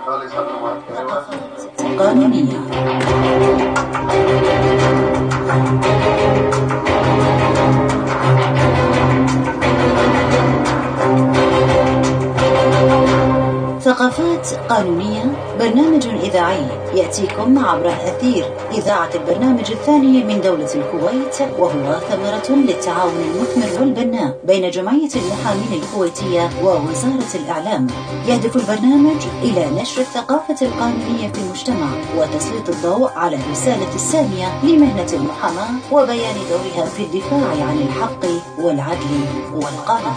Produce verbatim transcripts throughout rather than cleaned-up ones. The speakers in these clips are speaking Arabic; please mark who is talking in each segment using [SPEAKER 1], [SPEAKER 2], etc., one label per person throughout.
[SPEAKER 1] ثقافات قانونية. ثقافات قانونية برنامج إذاعي يأتيكم عبر أثير إذاعة البرنامج الثاني من دولة الكويت، وهو ثمرة للتعاون المثمر والبناء بين جمعية المحامين الكويتية ووزارة الإعلام. يهدف البرنامج إلى نشر الثقافة القانونية في المجتمع وتسليط الضوء على الرسالة السامية لمهنة المحاماة وبيان دورها في الدفاع عن الحق والعدل والقانون.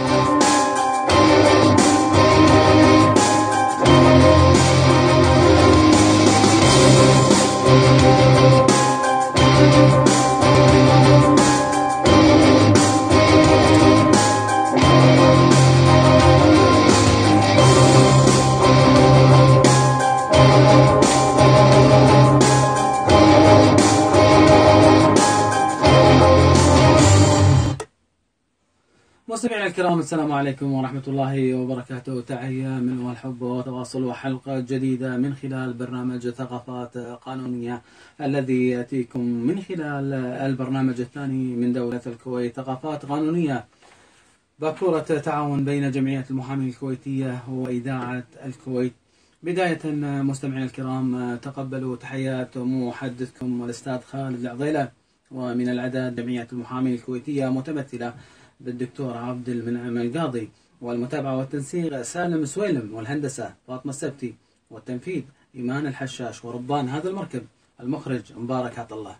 [SPEAKER 2] مستمعينا الكرام، السلام عليكم ورحمة الله وبركاته. تحية من الحب وتواصل وحلقة جديدة من خلال برنامج ثقافات قانونية الذي يأتيكم من خلال البرنامج الثاني من دولة الكويت، ثقافات قانونية، باكورة تعاون بين جمعية المحامين الكويتية وإذاعة الكويت. بداية مستمعينا الكرام، تقبلوا تحيات محدثكم الأستاذ خالد العضيلة، ومن الإعداد جمعية المحامين الكويتية متمثلة بالدكتور عبد المنعم القاضي، والمتابعة والتنسيق سالم سويلم، والهندسة فاطمة السبتي، والتنفيذ إيمان الحشاش، وربان هذا المركب المخرج مبارك عطا الله.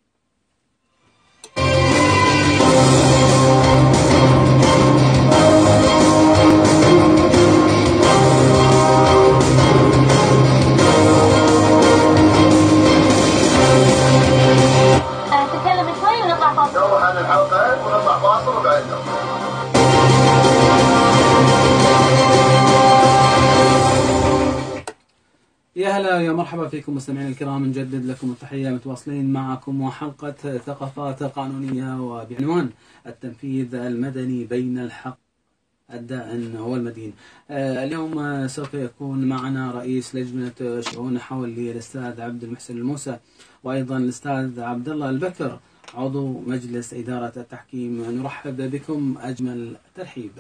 [SPEAKER 2] يا هلا يا مرحبا فيكم مستمعينا الكرام، نجدد لكم التحية، متواصلين معكم وحلقة ثقافات قانونية وبعنوان التنفيذ المدني بين الحق الدائن والمدين. آه اليوم سوف يكون معنا رئيس لجنة شؤون حولي الأستاذ عبد المحسن الموسى، وأيضا الأستاذ عبد الله البكر عضو مجلس إدارة التحكيم. نرحب بكم أجمل ترحيب.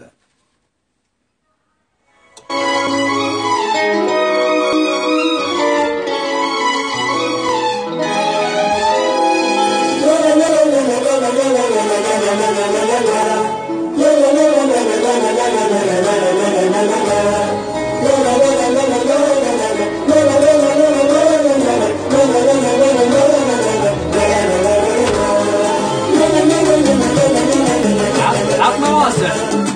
[SPEAKER 2] عطنا واسع.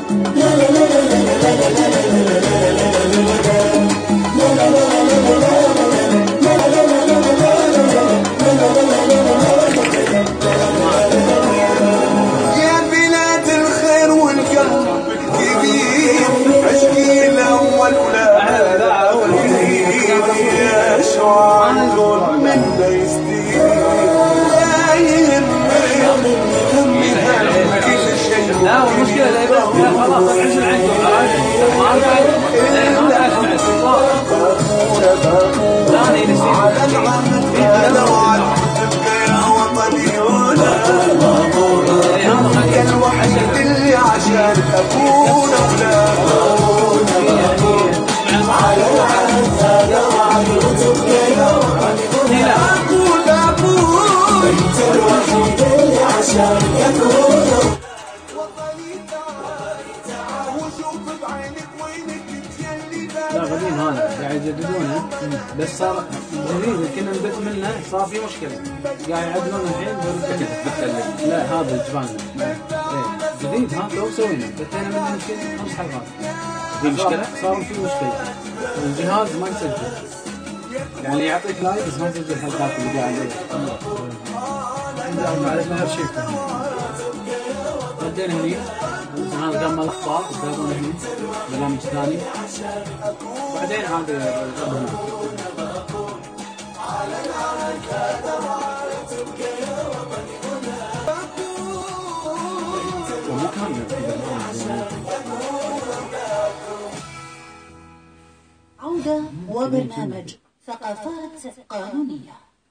[SPEAKER 2] لا والمشكلة لا بس خلاص عيش العين ما اسمع الصوت ثاني نسيت الوحيد اللي عشان اكون اولاد على العهد هذا وعد وتبقى اقول ابوي انت الوحيد اللي عشان اكون. لا قديم هذا قاعد يجددونه بس صار جديد، كنا نبث منه صار في مشكلة قاعد يعدلون الحين بتكلم. لا هذا جباننا ايه جديد، ها تو سوينا بثينا منه يمكن خمس حلقات. في مشكلة صار في مشكلة، الجهاز ما يسجل، يعني يعطيك لايف بس ما يسجل الحلقات اللي قاعد عليها. ما عرفنا غير شيء بدينا هني هذا قام الاخبار وتلاقون هني برنامج ثاني، بعدين عاد ومو كامل.
[SPEAKER 1] عودة وبرنامج ثقافات قانونية.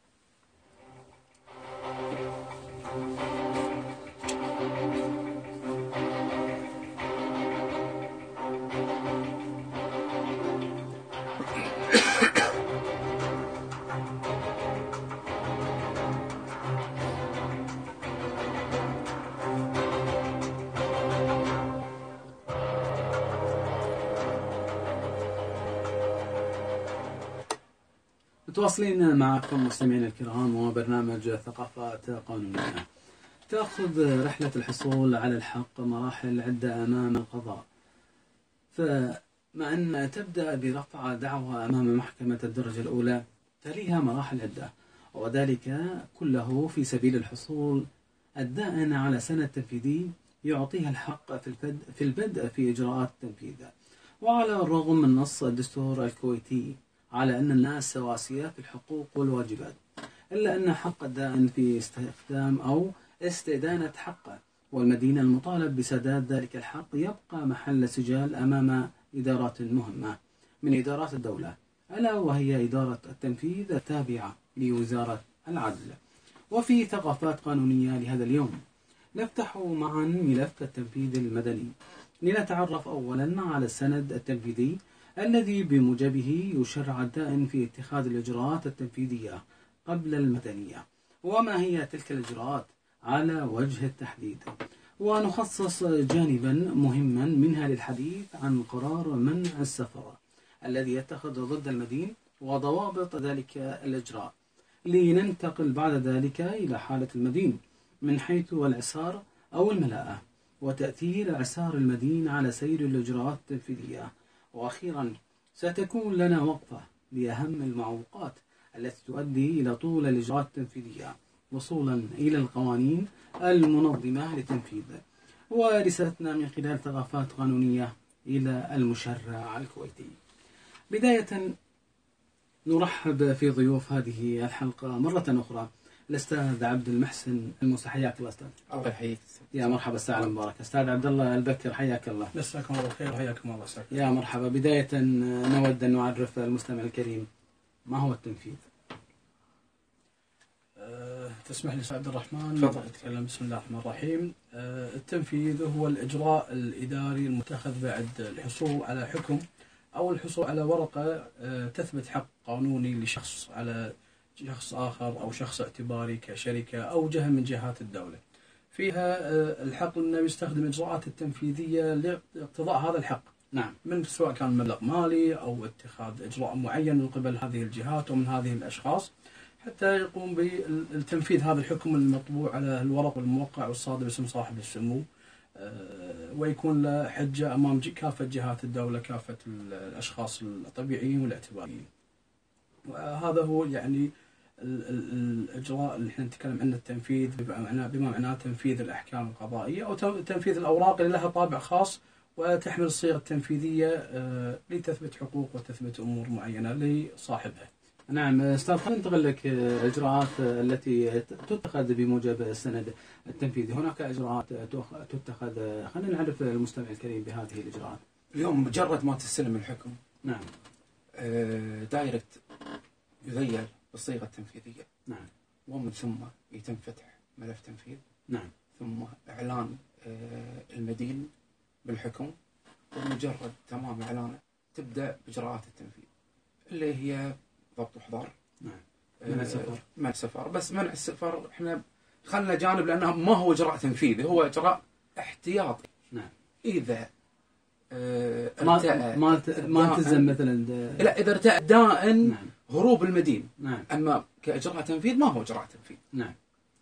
[SPEAKER 2] متواصلين معكم مستمعينا الكرام وبرنامج ثقافات قانونية. تأخذ رحلة الحصول على الحق مراحل عدة أمام القضاء، فمع أن تبدأ برفع دعوى أمام محكمة الدرجة الأولى تليها مراحل عدة، وذلك كله في سبيل الحصول الدائن على سند تنفيذي يعطيها الحق في البدء في إجراءات التنفيذ. وعلى الرغم من نص الدستور الكويتي على أن الناس سواسية في الحقوق والواجبات، إلا أن حق الدائن في استخدام أو استدانة حقه والمدين المطالب بسداد ذلك الحق يبقى محل سجال أمام إدارات مهمة من إدارات الدولة، ألا وهي إدارة التنفيذ التابعة لوزارة العدل. وفي ثقافات قانونية لهذا اليوم نفتح معا ملف التنفيذ المدني لنتعرف أولا على السند التنفيذي الذي بموجبه يشرع الدائن في اتخاذ الإجراءات التنفيذية قبل المدنية، وما هي تلك الإجراءات على وجه التحديد. ونخصص جانبا مهما منها للحديث عن قرار منع السفر الذي يتخذ ضد المدين وضوابط ذلك الإجراء، لننتقل بعد ذلك إلى حالة المدين من حيث العسار أو الملاءة وتأثير عسار المدين على سير الإجراءات التنفيذية. وأخيرا ستكون لنا وقفة لأهم المعوقات التي تؤدي إلى طول الإجراءات التنفيذية وصولا إلى القوانين المنظمة للتنفيذ. ورسالتنا من خلال ثقافات قانونية إلى المشرع الكويتي. بداية نرحب في ضيوف هذه الحلقة مرة أخرى الأستاذ عبد المحسن الموسى. حياك الله أستاذ.
[SPEAKER 3] الله يحييك.
[SPEAKER 2] يا مرحبا، الساعة المباركة. أستاذ عبد الله البكر، حياك الله.
[SPEAKER 3] مساكم الله بالخير وحياكم الله. ساكم.
[SPEAKER 2] يا مرحبا. بداية نود أن نعرف المستمع الكريم ما هو التنفيذ؟
[SPEAKER 3] أه تسمح لي أستاذ عبد الرحمن أتكلم؟ بسم الله الرحمن الرحيم. أه التنفيذ هو الإجراء الإداري المتخذ بعد الحصول على حكم أو الحصول على ورقة أه تثبت حق قانوني لشخص على شخص آخر أو شخص اعتباري كشركة أو جهة من جهات الدولة. فيها الحق أنه يستخدم إجراءات التنفيذية لاقتضاء هذا الحق.
[SPEAKER 2] نعم.
[SPEAKER 3] من سواء كان مبلغ مالي أو اتخاذ إجراء معين من قبل هذه الجهات ومن هذه الأشخاص حتى يقوم بالتنفيذ هذا الحكم المطبوع على الورق والموقع والصادر باسم صاحب السمو، ويكون له حجة أمام كافة جهات الدولة، كافة الأشخاص الطبيعيين والاعتباريين. وهذا هو يعني الإجراء اللي احنا نتكلم عنه، التنفيذ بما معناه تنفيذ الأحكام القضائية أو تنفيذ الأوراق اللي لها طابع خاص وتحمل الصيغة التنفيذية لتثبت حقوق وتثبت أمور معينة لصاحبها.
[SPEAKER 2] نعم أستاذ، خلينا ننتقل لك إجراءات التي تتخذ بموجب السند التنفيذي. هناك إجراءات تتخذ، خلينا نعرف المستمع الكريم بهذه الإجراءات.
[SPEAKER 4] اليوم مجرد ما تستلم الحكم
[SPEAKER 2] نعم
[SPEAKER 4] دايركت يغير بالصيغة التنفيذية.
[SPEAKER 2] نعم.
[SPEAKER 4] ومن ثم يتم فتح ملف تنفيذ.
[SPEAKER 2] نعم.
[SPEAKER 4] ثم إعلان المدين بالحكم، ومجرد تمام إعلانه تبدأ إجراءات التنفيذ اللي هي ضبط وحضار.
[SPEAKER 2] نعم. منع السفر.
[SPEAKER 4] منع السفر. بس منع السفر احنا خلنا جانب لأنه ما هو إجراء تنفيذي، هو إجراء احتياطي.
[SPEAKER 2] نعم.
[SPEAKER 4] إذا
[SPEAKER 2] اه ما ما ما التزم مثلا.
[SPEAKER 4] لا، إذا ارتأى دائن.
[SPEAKER 2] نعم.
[SPEAKER 4] هروب المدين.
[SPEAKER 2] نعم.
[SPEAKER 4] أما كإجراء تنفيذ ما هو إجراء تنفيذ.
[SPEAKER 2] نعم.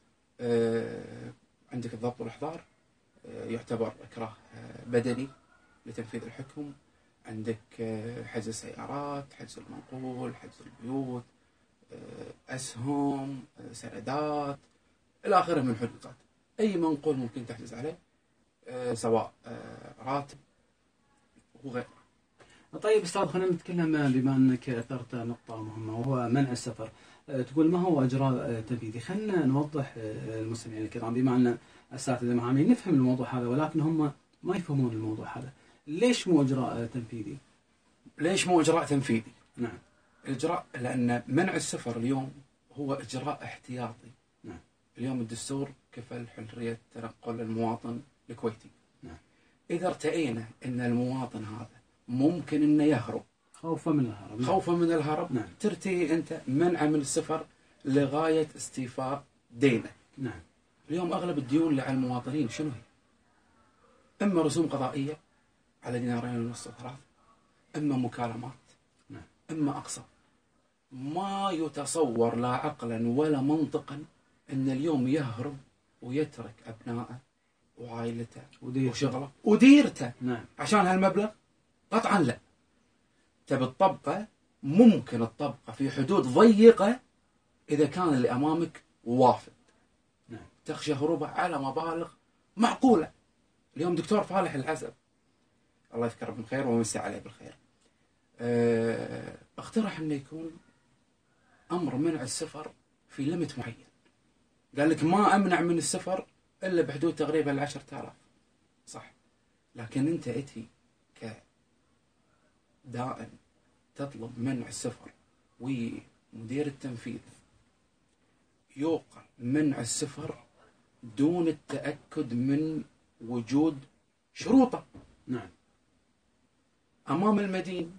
[SPEAKER 4] آه عندك الضبط والإحضار، آه يعتبر إكراه بدني لتنفيذ الحكم. عندك آه حجز السيارات، حجز المنقول، حجز البيوت، آه أسهم، آه سندات إلى آخره من حدودات. أي منقول ممكن تحجز عليه، آه سواء آه راتب وغيره.
[SPEAKER 2] طيب أستاذ، خلينا نتكلم بما أنك أثرت نقطة مهمة وهو منع السفر. تقول ما هو إجراء تنفيذي؟ خلينا نوضح المستمعين الكرام، بما أن الأساتذة معاملين نفهم الموضوع هذا ولكن هم ما يفهمون الموضوع هذا. ليش مو إجراء تنفيذي؟
[SPEAKER 4] ليش مو إجراء تنفيذي؟
[SPEAKER 2] نعم.
[SPEAKER 4] إجراء لأن منع السفر اليوم هو إجراء احتياطي.
[SPEAKER 2] نعم.
[SPEAKER 4] اليوم الدستور كفل حرية تنقل المواطن الكويتي.
[SPEAKER 2] نعم.
[SPEAKER 4] إذا ارتئينا أن المواطن هذا ممكن أنه يهرب
[SPEAKER 2] خوفا من الهرب.
[SPEAKER 4] خوفا من الهرب،
[SPEAKER 2] نعم.
[SPEAKER 4] ترتئي أنت منعه من السفر لغاية استيفاء دينه.
[SPEAKER 2] نعم.
[SPEAKER 4] اليوم أغلب الديون اللي على المواطنين شنو هي؟ إما رسوم قضائية على دينارين ونص ثلاث، إما مكالمات،
[SPEAKER 2] نعم.
[SPEAKER 4] إما أقساط. ما يتصور لا عقلا ولا منطقا أن اليوم يهرب ويترك أبنائه وعائلته
[SPEAKER 2] وديرته.
[SPEAKER 4] وشغله وديرته
[SPEAKER 2] نعم.
[SPEAKER 4] عشان هالمبلغ. قطعا لا. تبي الطبقة ممكن الطبقة في حدود ضيقة إذا كان اللي أمامك وافد.
[SPEAKER 2] نعم.
[SPEAKER 4] تخشى هروبه على مبالغ معقولة. اليوم دكتور فالح العزب الله يذكره بالخير ويمسي عليه بالخير اه اقترح انه يكون امر منع السفر في ليمت معين. قال لك ما امنع من السفر الا بحدود تقريبا العشرة آلاف. صح، لكن انت اتي كدائن تطلب منع السفر ومدير التنفيذ يوقع منع السفر دون التأكد من وجود شروطه.
[SPEAKER 2] نعم.
[SPEAKER 4] أمام المدين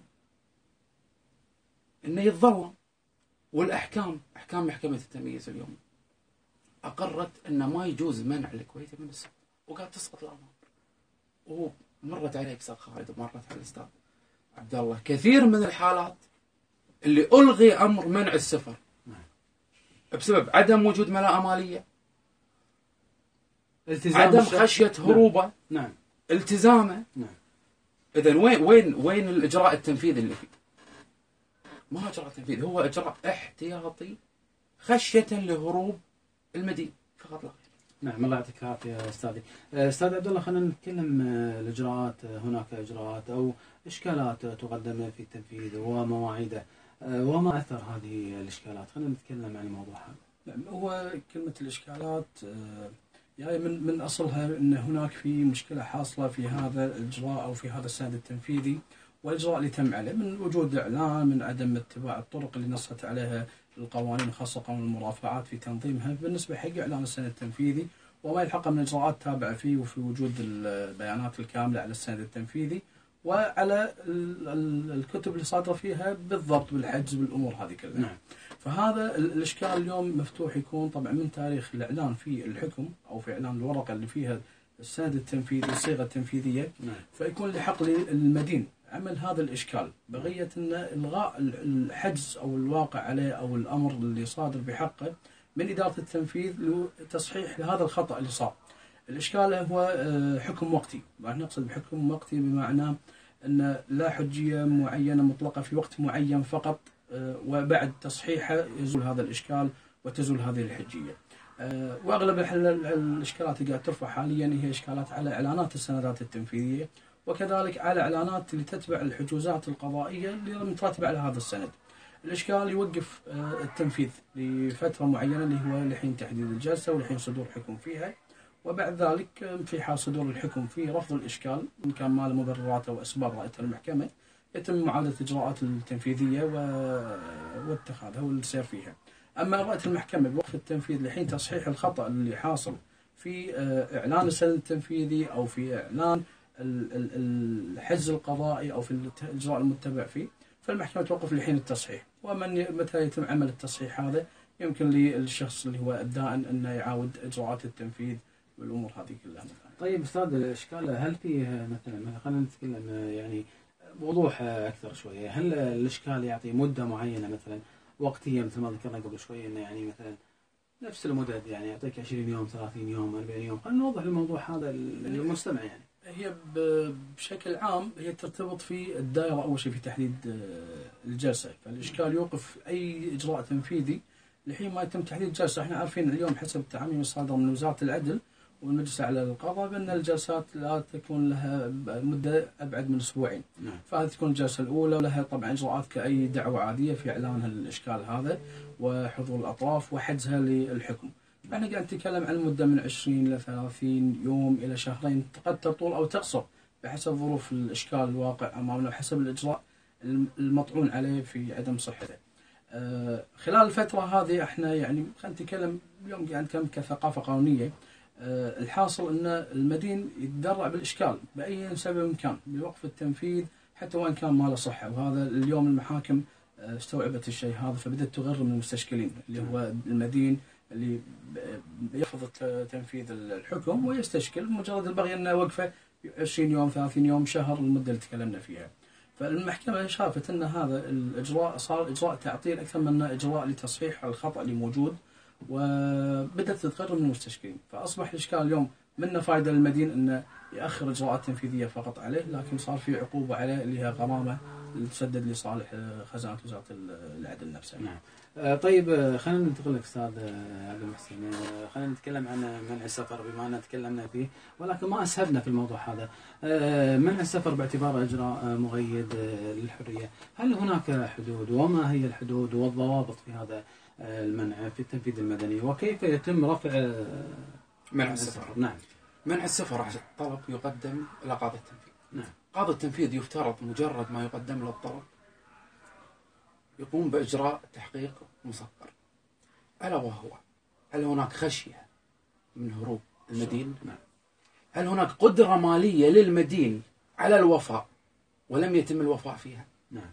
[SPEAKER 4] إنه يتظلم. والأحكام أحكام محكمة التمييز اليوم أقرت إنه ما يجوز منع الكويتي من السفر، وقال تسقط الأمر. ومرت عليك أستاذ خالد ومرت على الأستاذ عبد الله كثير من الحالات اللي ألغي أمر منع السفر بسبب عدم وجود ملاءة مالية، عدم خشية هروبه.
[SPEAKER 2] نعم.
[SPEAKER 4] التزامه.
[SPEAKER 2] نعم.
[SPEAKER 4] إذن وين وين وين الإجراء التنفيذي اللي فيه؟ ما إجراء تنفيذي، هو إجراء احتياطي خشية لهروب المدين فقط لا غير.
[SPEAKER 2] نعم. الله يعطيك العافية أستاذي. أستاذ عبد الله، خلينا نتكلم الإجراءات. هناك إجراءات أو إشكالات تقدم في التنفيذ ومواعيده، وما أثر هذه الإشكالات؟ خلينا نتكلم عن الموضوع هذا.
[SPEAKER 3] نعم. هو كلمة الإشكالات يعني من من أصلها أن هناك في مشكلة حاصلة في هذا الإجراء أو في هذا السند التنفيذي والإجراء اللي تم عليه، من وجود إعلان، من عدم اتباع الطرق اللي نصت عليها القوانين خاصة قانون المرافعات في تنظيمها بالنسبة حق إعلان السند التنفيذي وما يلحق من إجراءات تابعة فيه، وفي وجود البيانات الكاملة على السند التنفيذي وعلى الكتب اللي صادرة فيها بالضبط بالحجز بالأمور هذه كلها.
[SPEAKER 2] نعم.
[SPEAKER 3] فهذا الإشكال اليوم مفتوح يكون طبعا من تاريخ الإعلان في الحكم أو في إعلان الورقة اللي فيها السند التنفيذي الصيغة التنفيذية.
[SPEAKER 2] نعم.
[SPEAKER 3] فيكون لحق للمدين عمل هذا الإشكال بقية أن إلغاء الحجز أو الواقع عليه أو الأمر اللي صادر بحقه من إدارة التنفيذ لتصحيح لهذا الخطأ اللي صار. الإشكال هو حكم وقتي، راح نقصد بحكم وقتي بمعنى أن لا حجية معينة مطلقة في وقت معين فقط، وبعد تصحيحه يزول هذا الإشكال وتزول هذه الحجية. وأغلب الإشكالات اللي قاعد ترفع حاليا هي إشكالات على إعلانات السندات التنفيذية، وكذلك على إعلانات اللي تتبع الحجوزات القضائية اللي مترتبة على هذا السند. الإشكال يوقف التنفيذ لفترة معينة اللي هو لحين تحديد الجلسة ولحين صدور حكم فيها، وبعد ذلك في حال صدور الحكم في رفض الإشكال إن كان ما له مبررات أو أسباب رأيتها المحكمة يتم معادلة الإجراءات التنفيذية واتخاذها والسير فيها. أما رأت المحكمة بوقف التنفيذ لحين تصحيح الخطأ اللي حاصل في إعلان السند التنفيذي أو في إعلان الحجز القضائي أو في الإجراء المتبع فيه، فالمحكمة توقف لحين التصحيح. ومن متى يتم عمل التصحيح هذا يمكن للشخص اللي هو الدائن أنه يعاود إجراءات التنفيذ والأمور هذه كلها.
[SPEAKER 2] طيب أستاذ، الإشكال هل فيه مثلا خلينا نتكلم يعني بوضوح أكثر شوية، هل الإشكال يعطي مدة معينة مثلا وقتية مثل ما ذكرنا قبل شوية إنه يعني مثلا نفس المدد يعني يعطيك عشرين يوم ثلاثين يوم أربعين يوم؟ خلينا نوضح الموضوع هذا للمستمع. يعني
[SPEAKER 3] هي بشكل عام هي ترتبط في الدائرة أول شيء في تحديد الجلسة، فالإشكال يوقف أي إجراء تنفيذي لحين ما يتم تحديد الجلسة. احنا عارفين اليوم حسب التعميم الصادر من وزارة العدل والمجلس على القضاء بأن الجلسات لا تكون لها مدة أبعد من أسبوعين. نعم. فهذه تكون الجلسة الأولى ولها طبعا إجراءات كأي دعوة عادية في إعلانها الإشكال هذا وحضور الأطراف وحجزها للحكم. احنا قاعد نتكلم عن مدة من عشرين إلى ثلاثين يوم إلى شهرين، قد تطول أو تقصر بحسب ظروف الإشكال الواقع أمامنا وحسب الإجراء المطعون عليه في عدم صحته. خلال الفترة هذه احنا يعني خلينا نتكلم اليوم قاعد نتكلم كثقافة قانونية. الحاصل ان المدين يتدرع بالاشكال باي سبب كان بوقف التنفيذ حتى وان كان ما له صحة، وهذا اليوم المحاكم استوعبت الشيء هذا فبدأت تغر من المستشكلين اللي هو المدين اللي بيرفض تنفيذ الحكم ويستشكل مجرد البغي انه وقفه عشرين يوم ثلاثين يوم شهر المدة اللي تكلمنا فيها. فالمحكمة شافت ان هذا الاجراء صار اجراء تعطيل اكثر من اجراء لتصحيح الخطأ اللي موجود، وبدأت تتقرب من المستشكلين. فاصبح الاشكال اليوم منه فائدة للمدين انه يأخر اجراءات تنفيذية فقط عليه، لكن صار في عقوبة عليه اللي هي غرامة اللي تسدد لصالح خزانة وزارة العدل نفسها.
[SPEAKER 2] نعم. طيب خلينا ننتقل لك استاذ عبد المحسن، خلينا نتكلم عن منع السفر بما أننا تكلمنا فيه، ولكن ما اسهبنا في الموضوع هذا. منع السفر باعتباره اجراء مغيد للحريه، هل هناك حدود؟ وما هي الحدود والضوابط في هذا المنع في التنفيذ المدني؟ وكيف يتم رفع
[SPEAKER 4] منع السفر؟
[SPEAKER 2] نعم.
[SPEAKER 4] منع السفر طلب يقدم إلى قاضي التنفيذ.
[SPEAKER 2] نعم.
[SPEAKER 4] قاضي التنفيذ يفترض مجرد ما يقدم له الطلب يقوم بإجراء تحقيق مسطر، ألا وهو هل هناك خشية من هروب المدين؟
[SPEAKER 2] نعم.
[SPEAKER 4] هل هناك قدرة مالية للمدين على الوفاء ولم يتم الوفاء فيها؟
[SPEAKER 2] نعم.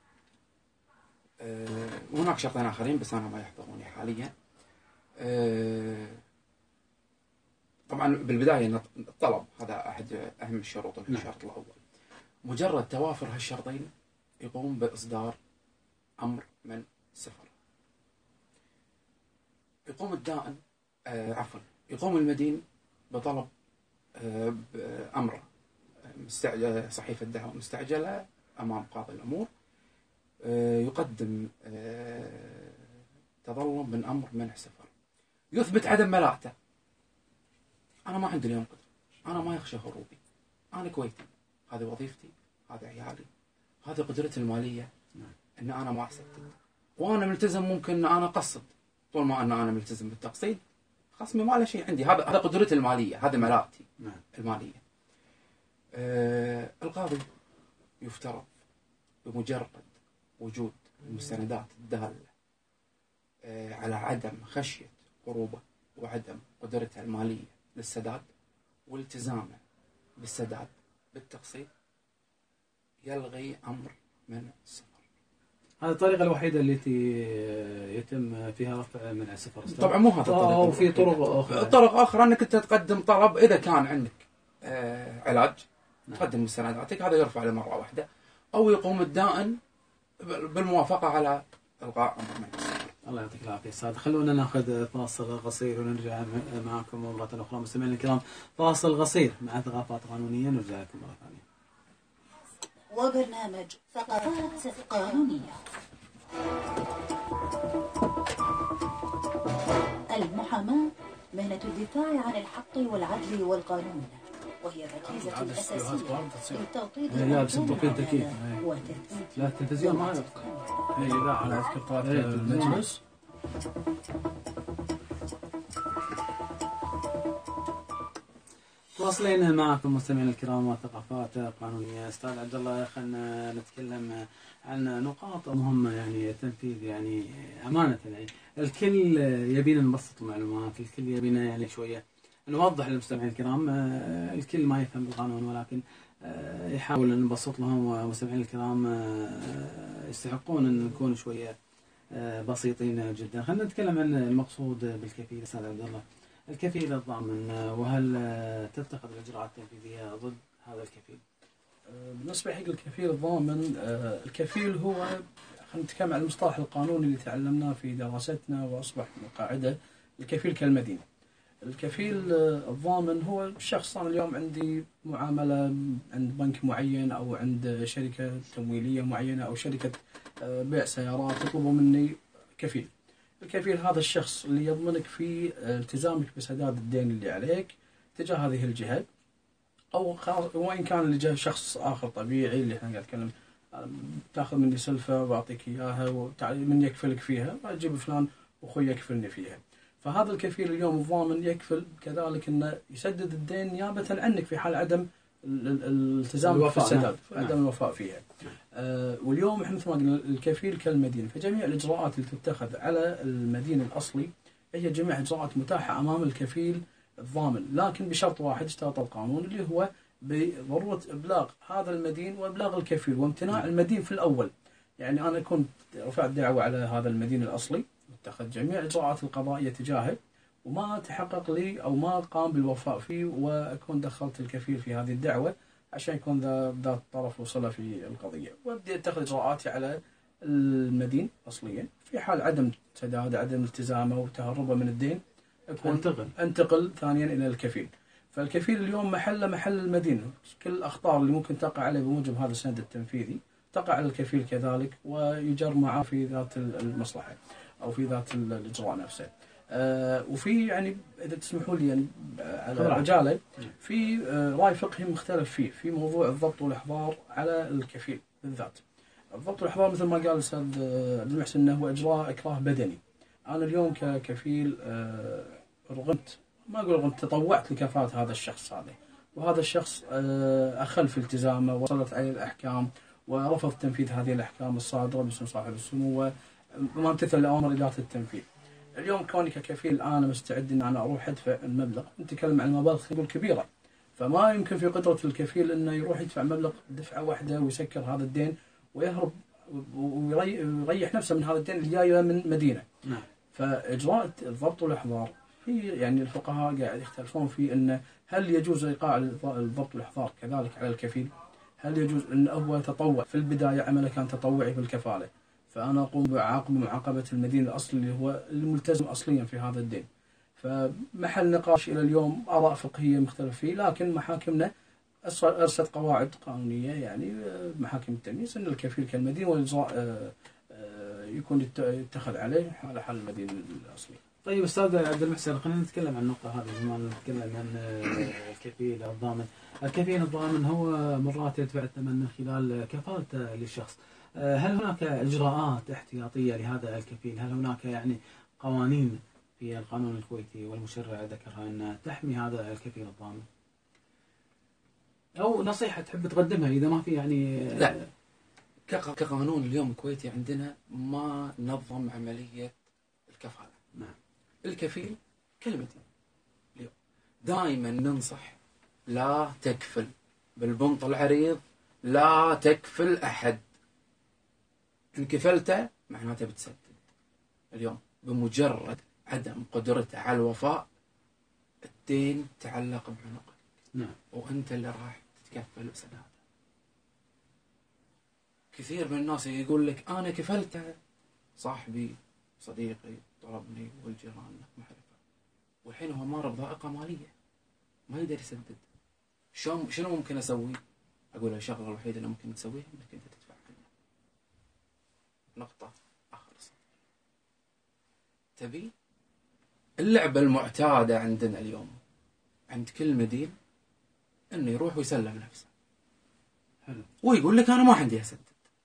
[SPEAKER 4] أه هناك شرطين آخرين بس أنا ما يحضروني حاليا. أه طبعا بالبداية الطلب هذا أحد أهم الشروط.
[SPEAKER 2] نعم.
[SPEAKER 4] الشرط الأول مجرد توافر هالشرطين يقوم بإصدار أمر من السفر. يقوم الدائن آه عفوا يقوم المدين بطلب آه بأمر مستعجل، صحيفة دعوة مستعجلة أمام قاضي الأمور، آه يقدم آه تظلم من أمر منع السفر، يثبت عدم ملاءته. أنا ما عندي اليوم قدرة، أنا ما يخشى هروبي، أنا كويتي، هذه وظيفتي، هذا عيالي، هذه قدرتي المالية ان انا ما اسدد، وانا ملتزم ممكن ان انا اقصد، طول ما ان انا ملتزم بالتقسيط خصمي ما له شيء عندي، هذا هذا قدرتي الماليه، هذه ملاءتي الماليه. آه القاضي يفترض بمجرد وجود المستندات الداله آه على عدم خشيه هروبه وعدم قدرته الماليه للسداد والتزامه بالسداد بالتقسيط يلغي امر منع السفر.
[SPEAKER 2] هذه الطريقة الوحيدة التي يتم فيها رفع منع السفر؟
[SPEAKER 4] طبعا مو هذا الطريقة،
[SPEAKER 2] أو في طرق أخرى؟
[SPEAKER 4] طرق أخرى أنك أنت تقدم طلب إذا كان عندك آه علاج. نعم. تقدم مستنداتك، هذا يرفع لمرة واحدة، أو يقوم الدائن بالموافقة على إلغاء أمر منع السفر.
[SPEAKER 2] الله يعطيك العافية أستاذ. خلونا ناخذ فاصل قصير ونرجع معكم مرة أخرى. مستمعينا الكرام، فاصل قصير مع ثقافات قانونية، نرجع لكم مرة ثانية.
[SPEAKER 1] وبرنامج ثقافات قانونية. المحاماة مهنة الدفاع عن الحق والعدل والقانون، وهي الركيزة الأساسية للتوطيد
[SPEAKER 2] وتثبيت لا التلفزيون ما يبقى.
[SPEAKER 3] هي إذاعة على أذكار المجلس.
[SPEAKER 2] واصلين معكم مستمعينا الكرام وثقافات قانونية. استاذ عبد الله، خلينا نتكلم عن نقاط مهمة يعني التنفيذ، يعني أمانة يعني الكل يبينا نبسط المعلومات، الكل يبينا يعني شوية نوضح للمستمعين الكرام، الكل ما يفهم بالقانون ولكن يحاول أن نبسط لهم، ومستمعين الكرام يستحقون أن نكون شوية بسيطين جدا. خلينا نتكلم عن المقصود بالكفيل. استاذ عبد الله، الكفيل الضامن، وهل تتخذ الإجراءات التنفيذية ضد هذا الكفيل؟
[SPEAKER 3] بالنسبة حق الكفيل الضامن، الكفيل هو، خلينا نتكلم عن المصطلح القانوني اللي تعلمناه في دراستنا وأصبح قاعدة، الكفيل كالمدينة. الكفيل الضامن هو الشخص، أنا اليوم عندي معاملة عند بنك معين أو عند شركة تمويلية معينة أو شركة بيع سيارات، يطلبوا مني كفيل. الكفيل هذا الشخص اللي يضمنك في التزامك بسداد الدين اللي عليك تجاه هذه الجهة، أو وإن كان اللي جاء شخص آخر طبيعي اللي احنا قاعد نتكلم، تاخذ مني سلفة وأعطيك إياها ومن يكفلك فيها، أجيب فلان وأخوي يكفلني فيها. فهذا الكفيل اليوم الضامن يكفل كذلك أنه يسدد الدين نيابة عنك في حال عدم الالتزام في السداد، عدم الوفاء فيها. آه واليوم احنا مثل ما قلنا الكفيل كالمدين، فجميع الاجراءات اللي تتخذ على المدين الاصلي هي جميع اجراءات متاحه امام الكفيل الضامن، لكن بشرط واحد اشترط القانون اللي هو بضروره ابلاغ هذا المدين وابلاغ الكفيل وامتناع المدين في الاول. يعني انا كنت رفعت دعوه على هذا المدين الاصلي واتخذ جميع الاجراءات القضائيه تجاهه وما تحقق لي او ما قام بالوفاء فيه، واكون دخلت الكفيل في هذه الدعوه عشان يكون ذا ذات طرف وصله في القضيه، وابدي اتخذ اجراءاتي على المدين اصليا. في حال عدم سداد عدم التزامه وتهربه من الدين اكون
[SPEAKER 2] انتقل
[SPEAKER 3] انتقل ثانيا الى الكفيل. فالكفيل اليوم محله محل المدين، كل الاخطار اللي ممكن تقع عليه بموجب هذا السند التنفيذي تقع على الكفيل كذلك، ويجر معه في ذات المصلحه او في ذات الاجراء نفسه. آه وفي يعني اذا تسمحوا لي يعني على عجاله في آه راي فقهي مختلف فيه في موضوع الضبط والاحضار على الكفيل بالذات. الضبط والاحضار مثل ما قال الاستاذ عبد المحسن انه هو اجراء اكراه بدني. انا اليوم ككفيل آه رغمت، ما اقول رغمت، تطوعت لكفاءة هذا الشخص هذا، وهذا الشخص آه اخل في التزامه وصلت عليه الاحكام ورفض تنفيذ هذه الاحكام الصادره باسم صاحب السمو وما امتثل لاوامر اداره التنفيذ. اليوم كوني ككفيل انا مستعد ان انا اروح ادفع المبلغ، نتكلم عن مبالغ خلينا نقول كبيره، فما يمكن في قدره الكفيل انه يروح يدفع مبلغ دفعه واحده ويسكر هذا الدين ويهرب ويريح نفسه من هذا الدين اللي جايه من مدينه.
[SPEAKER 2] نعم.
[SPEAKER 3] فاجراء الضبط والاحضار في يعني الفقهاء قاعد يختلفون في انه هل يجوز ايقاع الضبط والاحضار كذلك على الكفيل؟ هل يجوز انه هو تطوع في البدايه عمله كان تطوعي في الكفاله، فأنا أقوم بعاقبة معاقبة المدين الأصلي اللي هو الملتزم أصليا في هذا الدين. فمحل نقاش إلى اليوم آراء فقهية مختلف فيه، لكن محاكمنا أرست قواعد قانونية يعني محاكم التمييز أن الكفيل كالمدين والإجراء يكون يتخذ عليه على حال المدين الأصلي.
[SPEAKER 2] طيب أستاذ عبد المحسن، خلينا نتكلم عن النقطة هذه بما نتكلم عن الكفيل الضامن. الكفيل الضامن هو مرات يدفع الثمن من خلال كفالته للشخص. هل هناك إجراءات احتياطية لهذا الكفيل؟ هل هناك يعني قوانين في القانون الكويتي والمشرع ذكرها أن تحمي هذا الكفيل الضامن؟ أو نصيحة تحب تقدمها إذا ما في يعني؟
[SPEAKER 4] لا، كقانون اليوم الكويتي عندنا ما نظم عملية الكفالة.
[SPEAKER 2] نعم.
[SPEAKER 4] الكفيل كلمتين اليوم دائما ننصح لا تكفل بالبنط العريض، لا تكفل أحد. إن كفلته معناته بتسدد. اليوم بمجرد عدم قدرته على الوفاء الدين تعلق بعنقك.
[SPEAKER 2] نعم.
[SPEAKER 4] وأنت اللي راح تتكفل بسداده. كثير من الناس يقول لك أنا كفلته، صاحبي صديقي ضربني والجيران معرفة، والحين هو مار بضائقة مالية ما يقدر يسدد. شو شنو ممكن أسوي؟ أقول له الشغلة الوحيدة اللي ممكن تسويها إنك أنت تدفع عنه. نقطة آخر السطر. تبي اللعبة المعتادة عندنا اليوم عند كل مدين إنه يروح ويسلم نفسه.
[SPEAKER 2] حلو.
[SPEAKER 4] ويقول لك أنا ما عندي أسدد.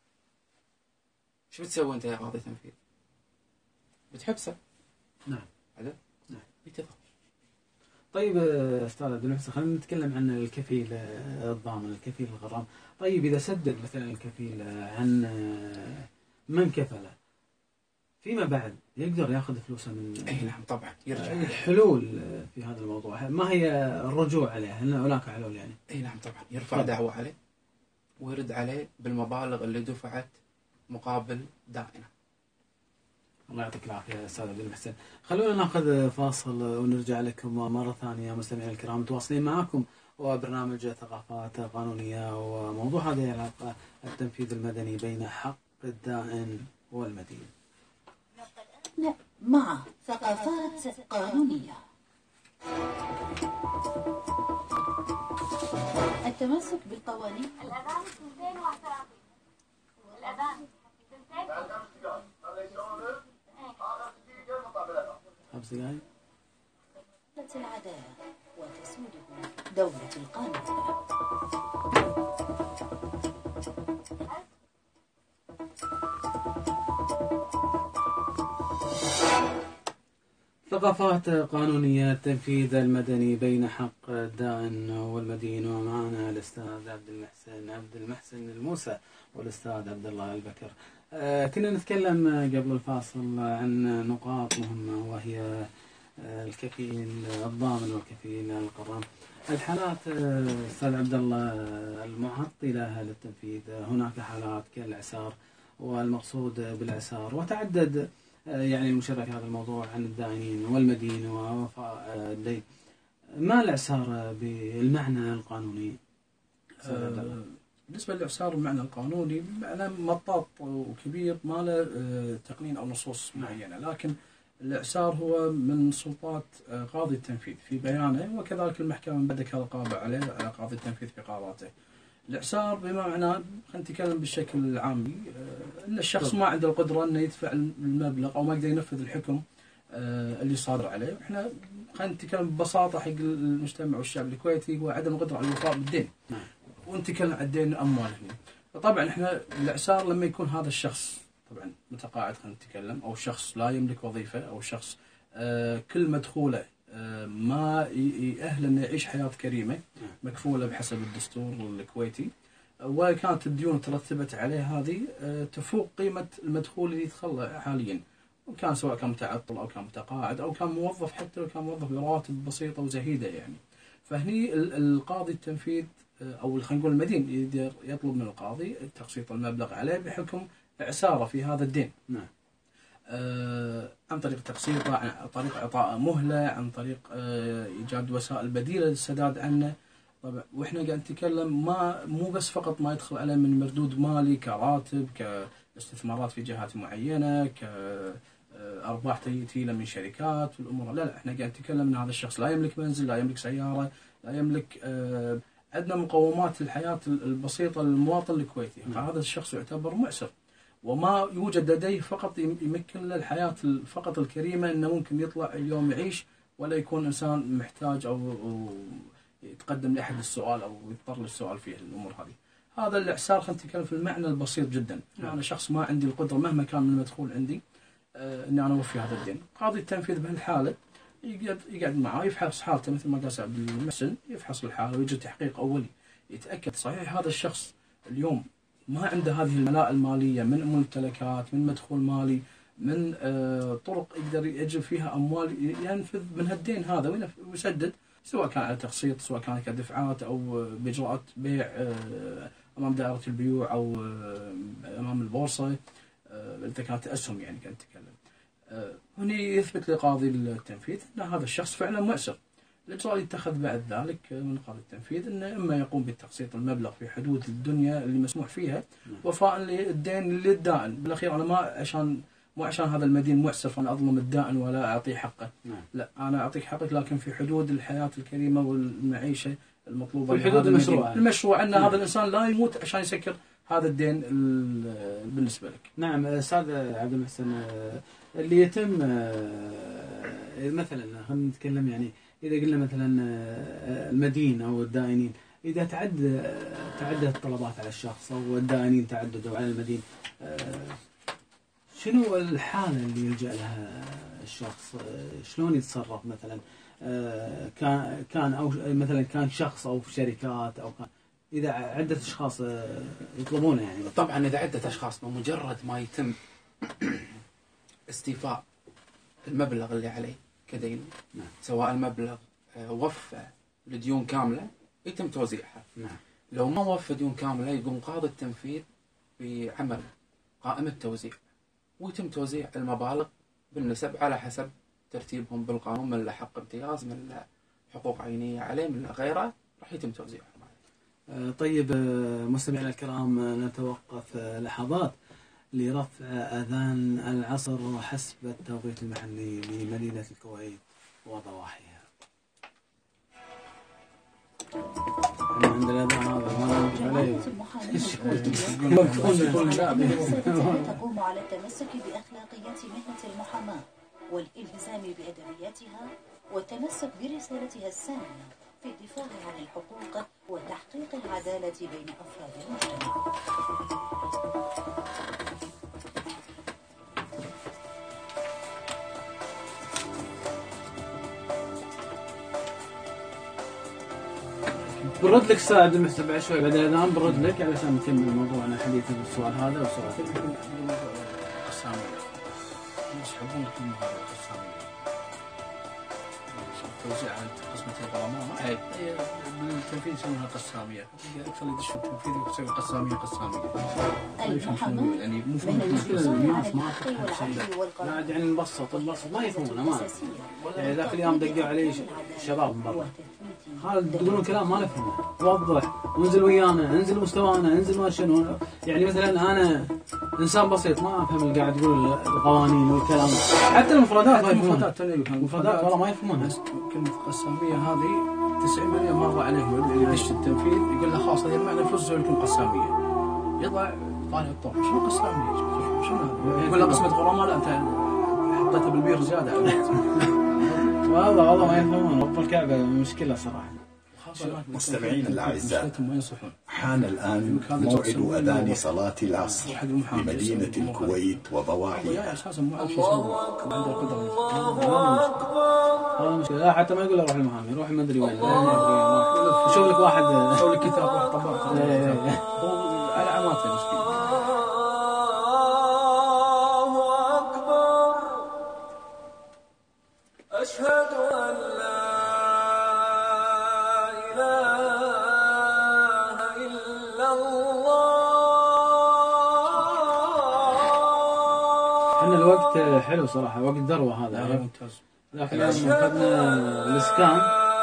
[SPEAKER 4] شو بتسوي أنت يا قاضي تنفيذ؟ بتحبسه.
[SPEAKER 2] نعم.
[SPEAKER 4] هذا؟
[SPEAKER 2] نعم.
[SPEAKER 4] يتظاهر.
[SPEAKER 2] طيب أستاذ عبد المحسن، خلينا نتكلم عن الكفيل الضامن، الكفيل الغرام. طيب إذا سدد مثلا الكفيل عن من كفله فيما بعد يقدر ياخذ فلوسه من؟
[SPEAKER 4] اي نعم طبعا يرجع.
[SPEAKER 2] الحلول في هذا الموضوع ما هي الرجوع عليه؟ هل هناك حلول يعني؟
[SPEAKER 4] اي نعم طبعا يرفع طبعا. دعوة عليه ويرد عليه بالمبالغ اللي دفعت مقابل دائنة.
[SPEAKER 2] الله يعطيك العافية أستاذ عبد المحسن. خلونا ناخذ فاصل ونرجع لكم مرة ثانية. مستمعينا الكرام متواصلين معكم وبرنامج ثقافات قانونية، وموضوع هذه الحلقة التنفيذ المدني بين حق الدائن والمدين.
[SPEAKER 1] مع ثقافات قانونية. التمسك بالقوانين.
[SPEAKER 5] الأذان اثنين وثلاثين. الأذان
[SPEAKER 2] خمس دقائق.
[SPEAKER 1] العدالة وتسوده دولة القانون.
[SPEAKER 2] ثقافات قانونية التنفيذ المدني بين حق الدائن والمدين. ومعنا الأستاذ عبد المحسن عبد المحسن الموسى والأستاذ عبد الله البكر. آه كنا نتكلم قبل الفاصل عن نقاط مهمة، وهي آه الكفيل الضامن والكفيل القران. الحالات آه أستاذ عبد الله المعطلة للتنفيذ، هناك حالات كالإعسار، والمقصود بالإعسار وتعدد يعني المشرع في هذا الموضوع عن الدائنين والمدين ووفاء الدين. ما الإعسار بالمعنى القانوني؟
[SPEAKER 3] أه بالنسبة للإعسار بالمعنى القانوني معنى مطاط وكبير ما له تقنين أو نصوص معينة، لكن الإعسار هو من سلطات قاضي التنفيذ في بيانه، وكذلك المحكمة بدك القابع عليه على قاضي التنفيذ في قراراته. الإعسار بما معناه، خلينا نتكلم بالشكل العامي، أن الشخص ما عنده القدرة أنه يدفع المبلغ أو ما يقدر ينفذ الحكم اللي صادر عليه. إحنا خلينا نتكلم ببساطة حق المجتمع والشعب الكويتي، هو عدم القدرة على الوفاء بالدين. ونتكلم عن الدين الأموال هنا. فطبعا إحنا الإعسار لما يكون هذا الشخص طبعا متقاعد، خلينا نتكلم، أو شخص لا يملك وظيفة، أو شخص كل مدخوله ما يأهل أنه يعيش حياة كريمة مكفولة بحسب الدستور الكويتي، وكانت الديون ترتبت عليه هذه تفوق قيمة المدخول اللي يدخله حاليا، وكان سواء كان متعطل أو كان متقاعد أو كان موظف، حتى لو كان موظف برواتب بسيطة وزهيدة يعني. فهني القاضي التنفيذ أو خلينا نقول المدين يقدر يطلب من القاضي تقسيط المبلغ عليه بحكم إعساره في هذا الدين.
[SPEAKER 2] نعم.
[SPEAKER 3] آه عن طريق تقسيطه، عن طريق إعطاء مهلة، عن طريق آه إيجاد وسائل بديلة للسداد عنه. طبعا وإحنا قاعد نتكلم ما مو بس فقط ما يدخل عليه من مردود مالي كراتب، كاستثمارات في جهات معينة، كأرباح تجي له من شركات والأمور، لا لا، إحنا قاعد نتكلم أن هذا الشخص لا يملك منزل، لا يملك سيارة، لا يملك آه عندنا مقومات الحياة البسيطة للمواطن الكويتي. هذا الشخص يعتبر معسر، وما يوجد لديه فقط يمكن له الحياة فقط الكريمة، أنه ممكن يطلع اليوم يعيش، ولا يكون إنسان محتاج أو يتقدم لأحد السؤال أو يضطر للسؤال فيه الأمور هذه. هذا الإعسار خلينا نتكلم في المعنى البسيط جدا. يعني أنا شخص ما عندي القدرة مهما كان من المدخول عندي آه أني أنا أوفي هذا الدين. قاضي التنفيذ بهالحالة يقعد يقعد معاه يفحص حالته، مثل ما قال عبد المحسن، يفحص الحالة ويجري تحقيق أولي، يتأكد صحيح هذا الشخص اليوم ما عنده هذه الملاءة المالية من ممتلكات، من مدخول مالي، من آه طرق يقدر يجلب فيها أموال ينفذ منها الدين هذا ويسدد، سواء كان على تقسيط، سواء كان كدفعات أو بإجراءات بيع آه أمام دائرة البيوع أو آه أمام البورصة آه إذا كانت أسهم يعني كانت تتكلم. آه هنا يثبت لقاضي التنفيذ أن هذا الشخص فعلا معسر. الإجراء يتخذ بعد ذلك من قاضي التنفيذ أنه إما يقوم بتقسيط المبلغ في حدود الدنيا اللي مسموح فيها وفاء للدين للدائن. بالأخير أنا ما عشان مو عشان هذا المدين معسر فأنا أظلم الدائن ولا أعطيه حقه، لا، أنا أعطيك حقك لكن في حدود الحياة الكريمة والمعيشة المطلوبة،
[SPEAKER 2] في الحدود المشروعة.
[SPEAKER 3] المشروع أن هذا الإنسان لا يموت عشان يسكر هذا الدين بالنسبة لك.
[SPEAKER 2] نعم أستاذ عبد المحسن، اللي يتم مثلا خلينا نتكلم يعني إذا قلنا مثلا المدين أو الدائنين، إذا تعد تعددت الطلبات على الشخص أو الدائنين تعددوا على المدين، شنو الحالة اللي يلجأ لها الشخص؟ شلون يتصرف مثلا؟ كان كان أو مثلا كان شخص أو في شركات أو كان إذا عدة أشخاص يطلبونه يعني.
[SPEAKER 4] طبعا إذا عدة أشخاص بمجرد ما يتم استيفاء المبلغ اللي عليه كدين،
[SPEAKER 2] نعم.
[SPEAKER 4] سواء المبلغ وفى لديون كاملة يتم توزيعها.
[SPEAKER 2] نعم.
[SPEAKER 4] لو ما وفى ديون كاملة يقوم قاضي التنفيذ بعمل قائمة توزيع، ويتم توزيع المبالغ بالنسب على حسب ترتيبهم بالقانون، من له حق امتياز، من له حقوق عينية عليه، من له غيره، راح يتم توزيعهم.
[SPEAKER 2] طيب مستمعينا الكرام، نتوقف لحظات لرفع أذان العصر حسب التوقيت المحلي لمدينة الكويت وضواحيها. عند الأذان هذا
[SPEAKER 1] جمعية المحامين تقوم على التمسك بأخلاقيات مهنة المحاماة والالتزام بأدبياتها والتمسك برسالتها السامية في الدفاع عن الحقوق وتحقيق العدالة بين أفراد المجتمع.
[SPEAKER 2] بنرد لك استاذ عبد المحسن بعد شوي بعد الاذان بنرد لك علشان نكمل موضوعنا حديثنا بالسؤال هذا والسؤال
[SPEAKER 3] القسامية الناس يحبون الكلمة هذه القسامية توزيع على قسمة الغرامات
[SPEAKER 4] أي.
[SPEAKER 3] بالتنفيذ يسمونها قسامية أكثر اللي يدشون التنفيذ يسوي قسامية قسامية
[SPEAKER 1] المحاماة
[SPEAKER 3] يعني مو
[SPEAKER 1] بين المسؤولين عن
[SPEAKER 2] ما
[SPEAKER 1] الحق والعدل والقانون
[SPEAKER 2] قاعد يعني نبسط نبسط ما يفهمونه ما يعني ذاك اليوم دقوا علي شباب من برا خالد تقولون كلام ما نفهمه وضح وانزل ويانا انزل مستوانا انزل ما شنو يعني مثلا انا انسان بسيط ما افهم اللي قاعد يقول القوانين والكلام حتى المفردات ما يفهمونها المفردات والله ما يفهمونها
[SPEAKER 3] كلمة قسامية هذه تسعين بالمئة مر عليهم اللي يدش التنفيذ يقول له خلاص هذا المعنى فلوس زي لكم قسامية يطلع طالع الطرف شنو قسامية شنو هذا يقول له قسمة غرامة لا انت حطيتها بالبير زيادة
[SPEAKER 2] والله والله ما يفهمون رب الكعبة مشكلة صراحة.
[SPEAKER 6] مستمعينا الأعزاء حان الآن موعد أذان صلاة العصر بمدينة الكويت وضواحيها.
[SPEAKER 2] لا حتى ما يقول له روح المحامي يروح ما ادري وين يشوف لك واحد
[SPEAKER 3] يسوي لك كتاب واحد طباخ على عماته مسكين.
[SPEAKER 7] أشهد أن لا إله إلا الله.
[SPEAKER 2] احنا الوقت حلو صراحة وقت ذروة هذا
[SPEAKER 3] ممتاز.
[SPEAKER 2] لكن اليوم أخذنا الإسكان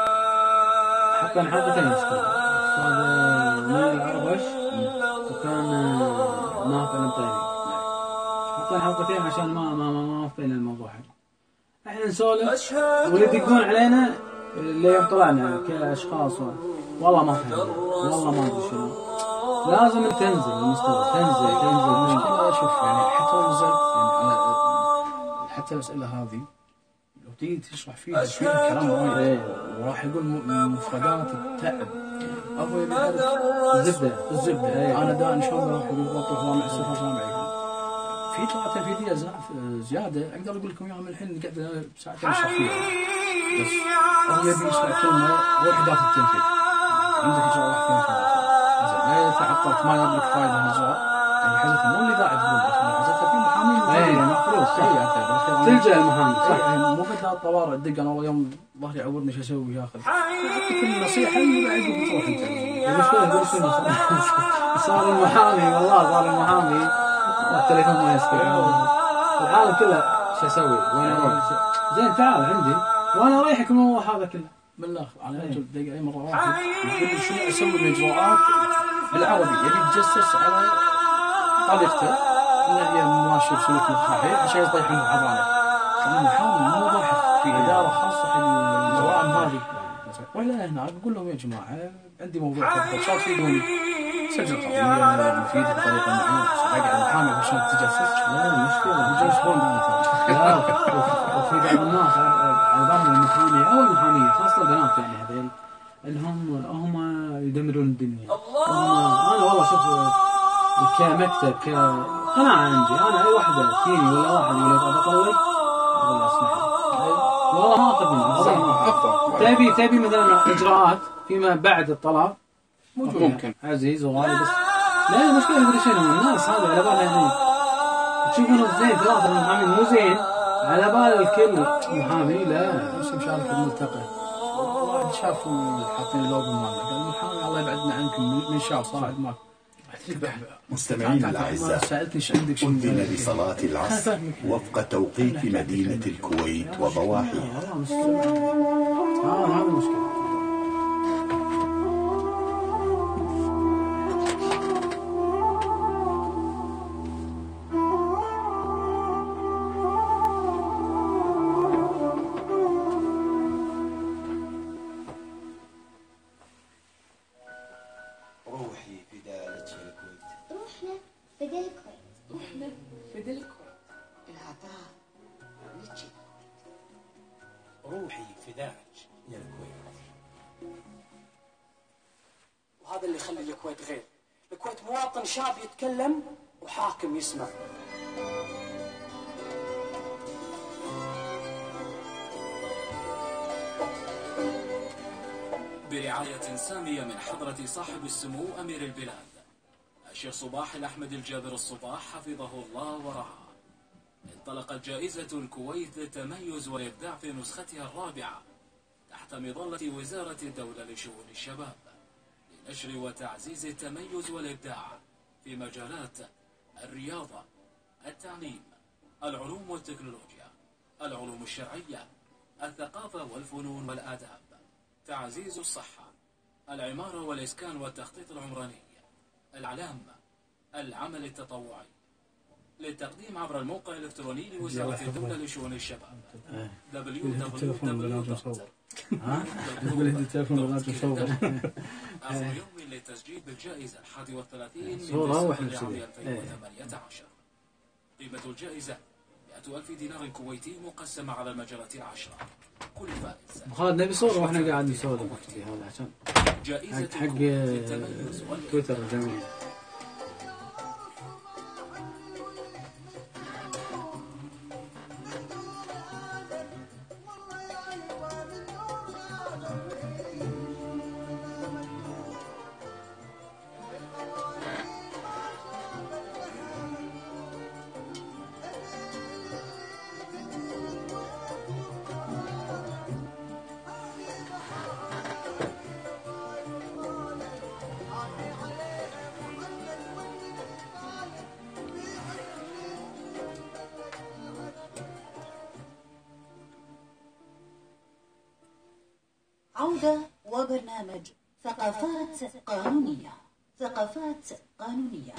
[SPEAKER 2] حطينا حلقتين إسكان أستاذ نايل العربش وكان نافع المطيري حطينا حلقتين عشان ما ما ما ما وفينا الموضوع حلو. احنا نسولف واللي يدقون علينا اللي يوم طلعنا كاشخاص والله ما فهمنا والله ما ادري شنو لازم تنزل المستوى تنزل تنزل
[SPEAKER 3] المشكلة شوف يعني حتى لو نزلت يعني على حتى الأسئلة هذه لو تيجي تشرح فيها فيها كلام وايد وراح يقول مفردات التعب أبو يبي يعرف
[SPEAKER 2] الزبدة
[SPEAKER 3] الزبدة أنا دا إن شاء الله راح يقول بطل رامع صفر رامع في طلعة تنفيذية زيادة أقدر أقول لكم إياها من الحين قاعد ساعتين نشرح فيها بس هو يبي يسمع كلمة وحدات التنفيذ عندك إجراء واحد اثنين ثلاثة لا يتعطلك ما يملك فائدة من الإجراء يعني حزتها مو اللي قاعد تقول لك حزتها في محامين
[SPEAKER 2] اي مع فلوس تلجأ المحامي صح
[SPEAKER 3] مو بدها الطوارئ تدق أنا والله يوم ظهري يعورني شو أسوي ياخذ يعطيك النصيحة اللي بعد يقول تروح أنت
[SPEAKER 2] المشكلة يقول شنو صار المحامي والله صار المحامي التليفون ما يسكت العالم كله شو اسوي وين اروح زين تعال عندي وانا رايحك الموضوع هذا كله
[SPEAKER 3] بالله على رجل دقيقه اي مره واحد يقول شنو اسوي بالاجراءات بالعربي يبي يتجسس على طريقته انه هي مؤشر سلوك صحيح عشان يطيح من الحضانه المحامي مو واحد في اداره خاصه في الجرائم هذه ولا هناك اقول لهم يا جماعه عندي موضوع كذا شو تفيدوني سجل قضيه مفيد بطريقه معينه حق المحامي عشان تتجسس لا المشكله يجلسون
[SPEAKER 2] لا وفي بعض الناس على بعض المحامي او المحاميه خاصه البنات يعني هذيل اللي هم هم يدمرون الدنيا هم انا والله شوف كمكتب كقناعه عندي انا اي واحده تجيني ولا واحد يقول لي ابى اطلق اقول له اسمح والله ما اخذ منه تبي تبي مثلا اجراءات فيما بعد الطلاق ممكن عزيز وغالي بس لا المشكله يقول شنو الناس هذا على بالها يعني تشوفون اثنين ثلاثه من المحامين مو زين على بال الكل محامي لا
[SPEAKER 3] نفس مشاركه الملتقى واحد شاف حاطين اللوجو مالنا قال المحامي الله يبعدنا عنكم من شاف صاعد ماك
[SPEAKER 6] مستمعينا الأعزاء أذن لصلاة العصر وفق توقيت مدينة الكويت وضواحيها.
[SPEAKER 2] آه هذا المشكلة.
[SPEAKER 8] روحي فداك يا الكويت. وهذا اللي يخلي الكويت غير. الكويت مواطن شاب يتكلم وحاكم يسمع.
[SPEAKER 9] برعاية سامية من حضرة صاحب السمو أمير البلاد الشيخ صباح الأحمد الجابر الصباح حفظه الله ورعاه، انطلقت جائزة الكويت للتميز والإبداع في نسختها الرابعة تحت مظلة وزارة الدولة لشؤون الشباب لنشر وتعزيز التميز والإبداع في مجالات الرياضة، التعليم، العلوم والتكنولوجيا، العلوم الشرعية، الثقافة والفنون والآداب، تعزيز الصحة، العمارة والإسكان والتخطيط العمراني، الإعلام، العمل التطوعي. للتقديم عبر الموقع الإلكتروني لوزارة الدولة لشؤون الشباب دبليو دبليو دبليو دوت آخر يوم للتسجيل بالجائزة الحادي والثلاثين من ديسمبر لعام ألفين وثمانية عشر. قيمة الجائزة مئة ألف دينار كويتي مقسمة على المجالات العشرة. كل فائز
[SPEAKER 2] خالد نبي صورة واحنا قاعد نسولف في هذا عشان
[SPEAKER 9] جائزة
[SPEAKER 2] حق تويتر الجميل.
[SPEAKER 1] عودة وبرنامج ثقافات قانونية. ثقافات قانونية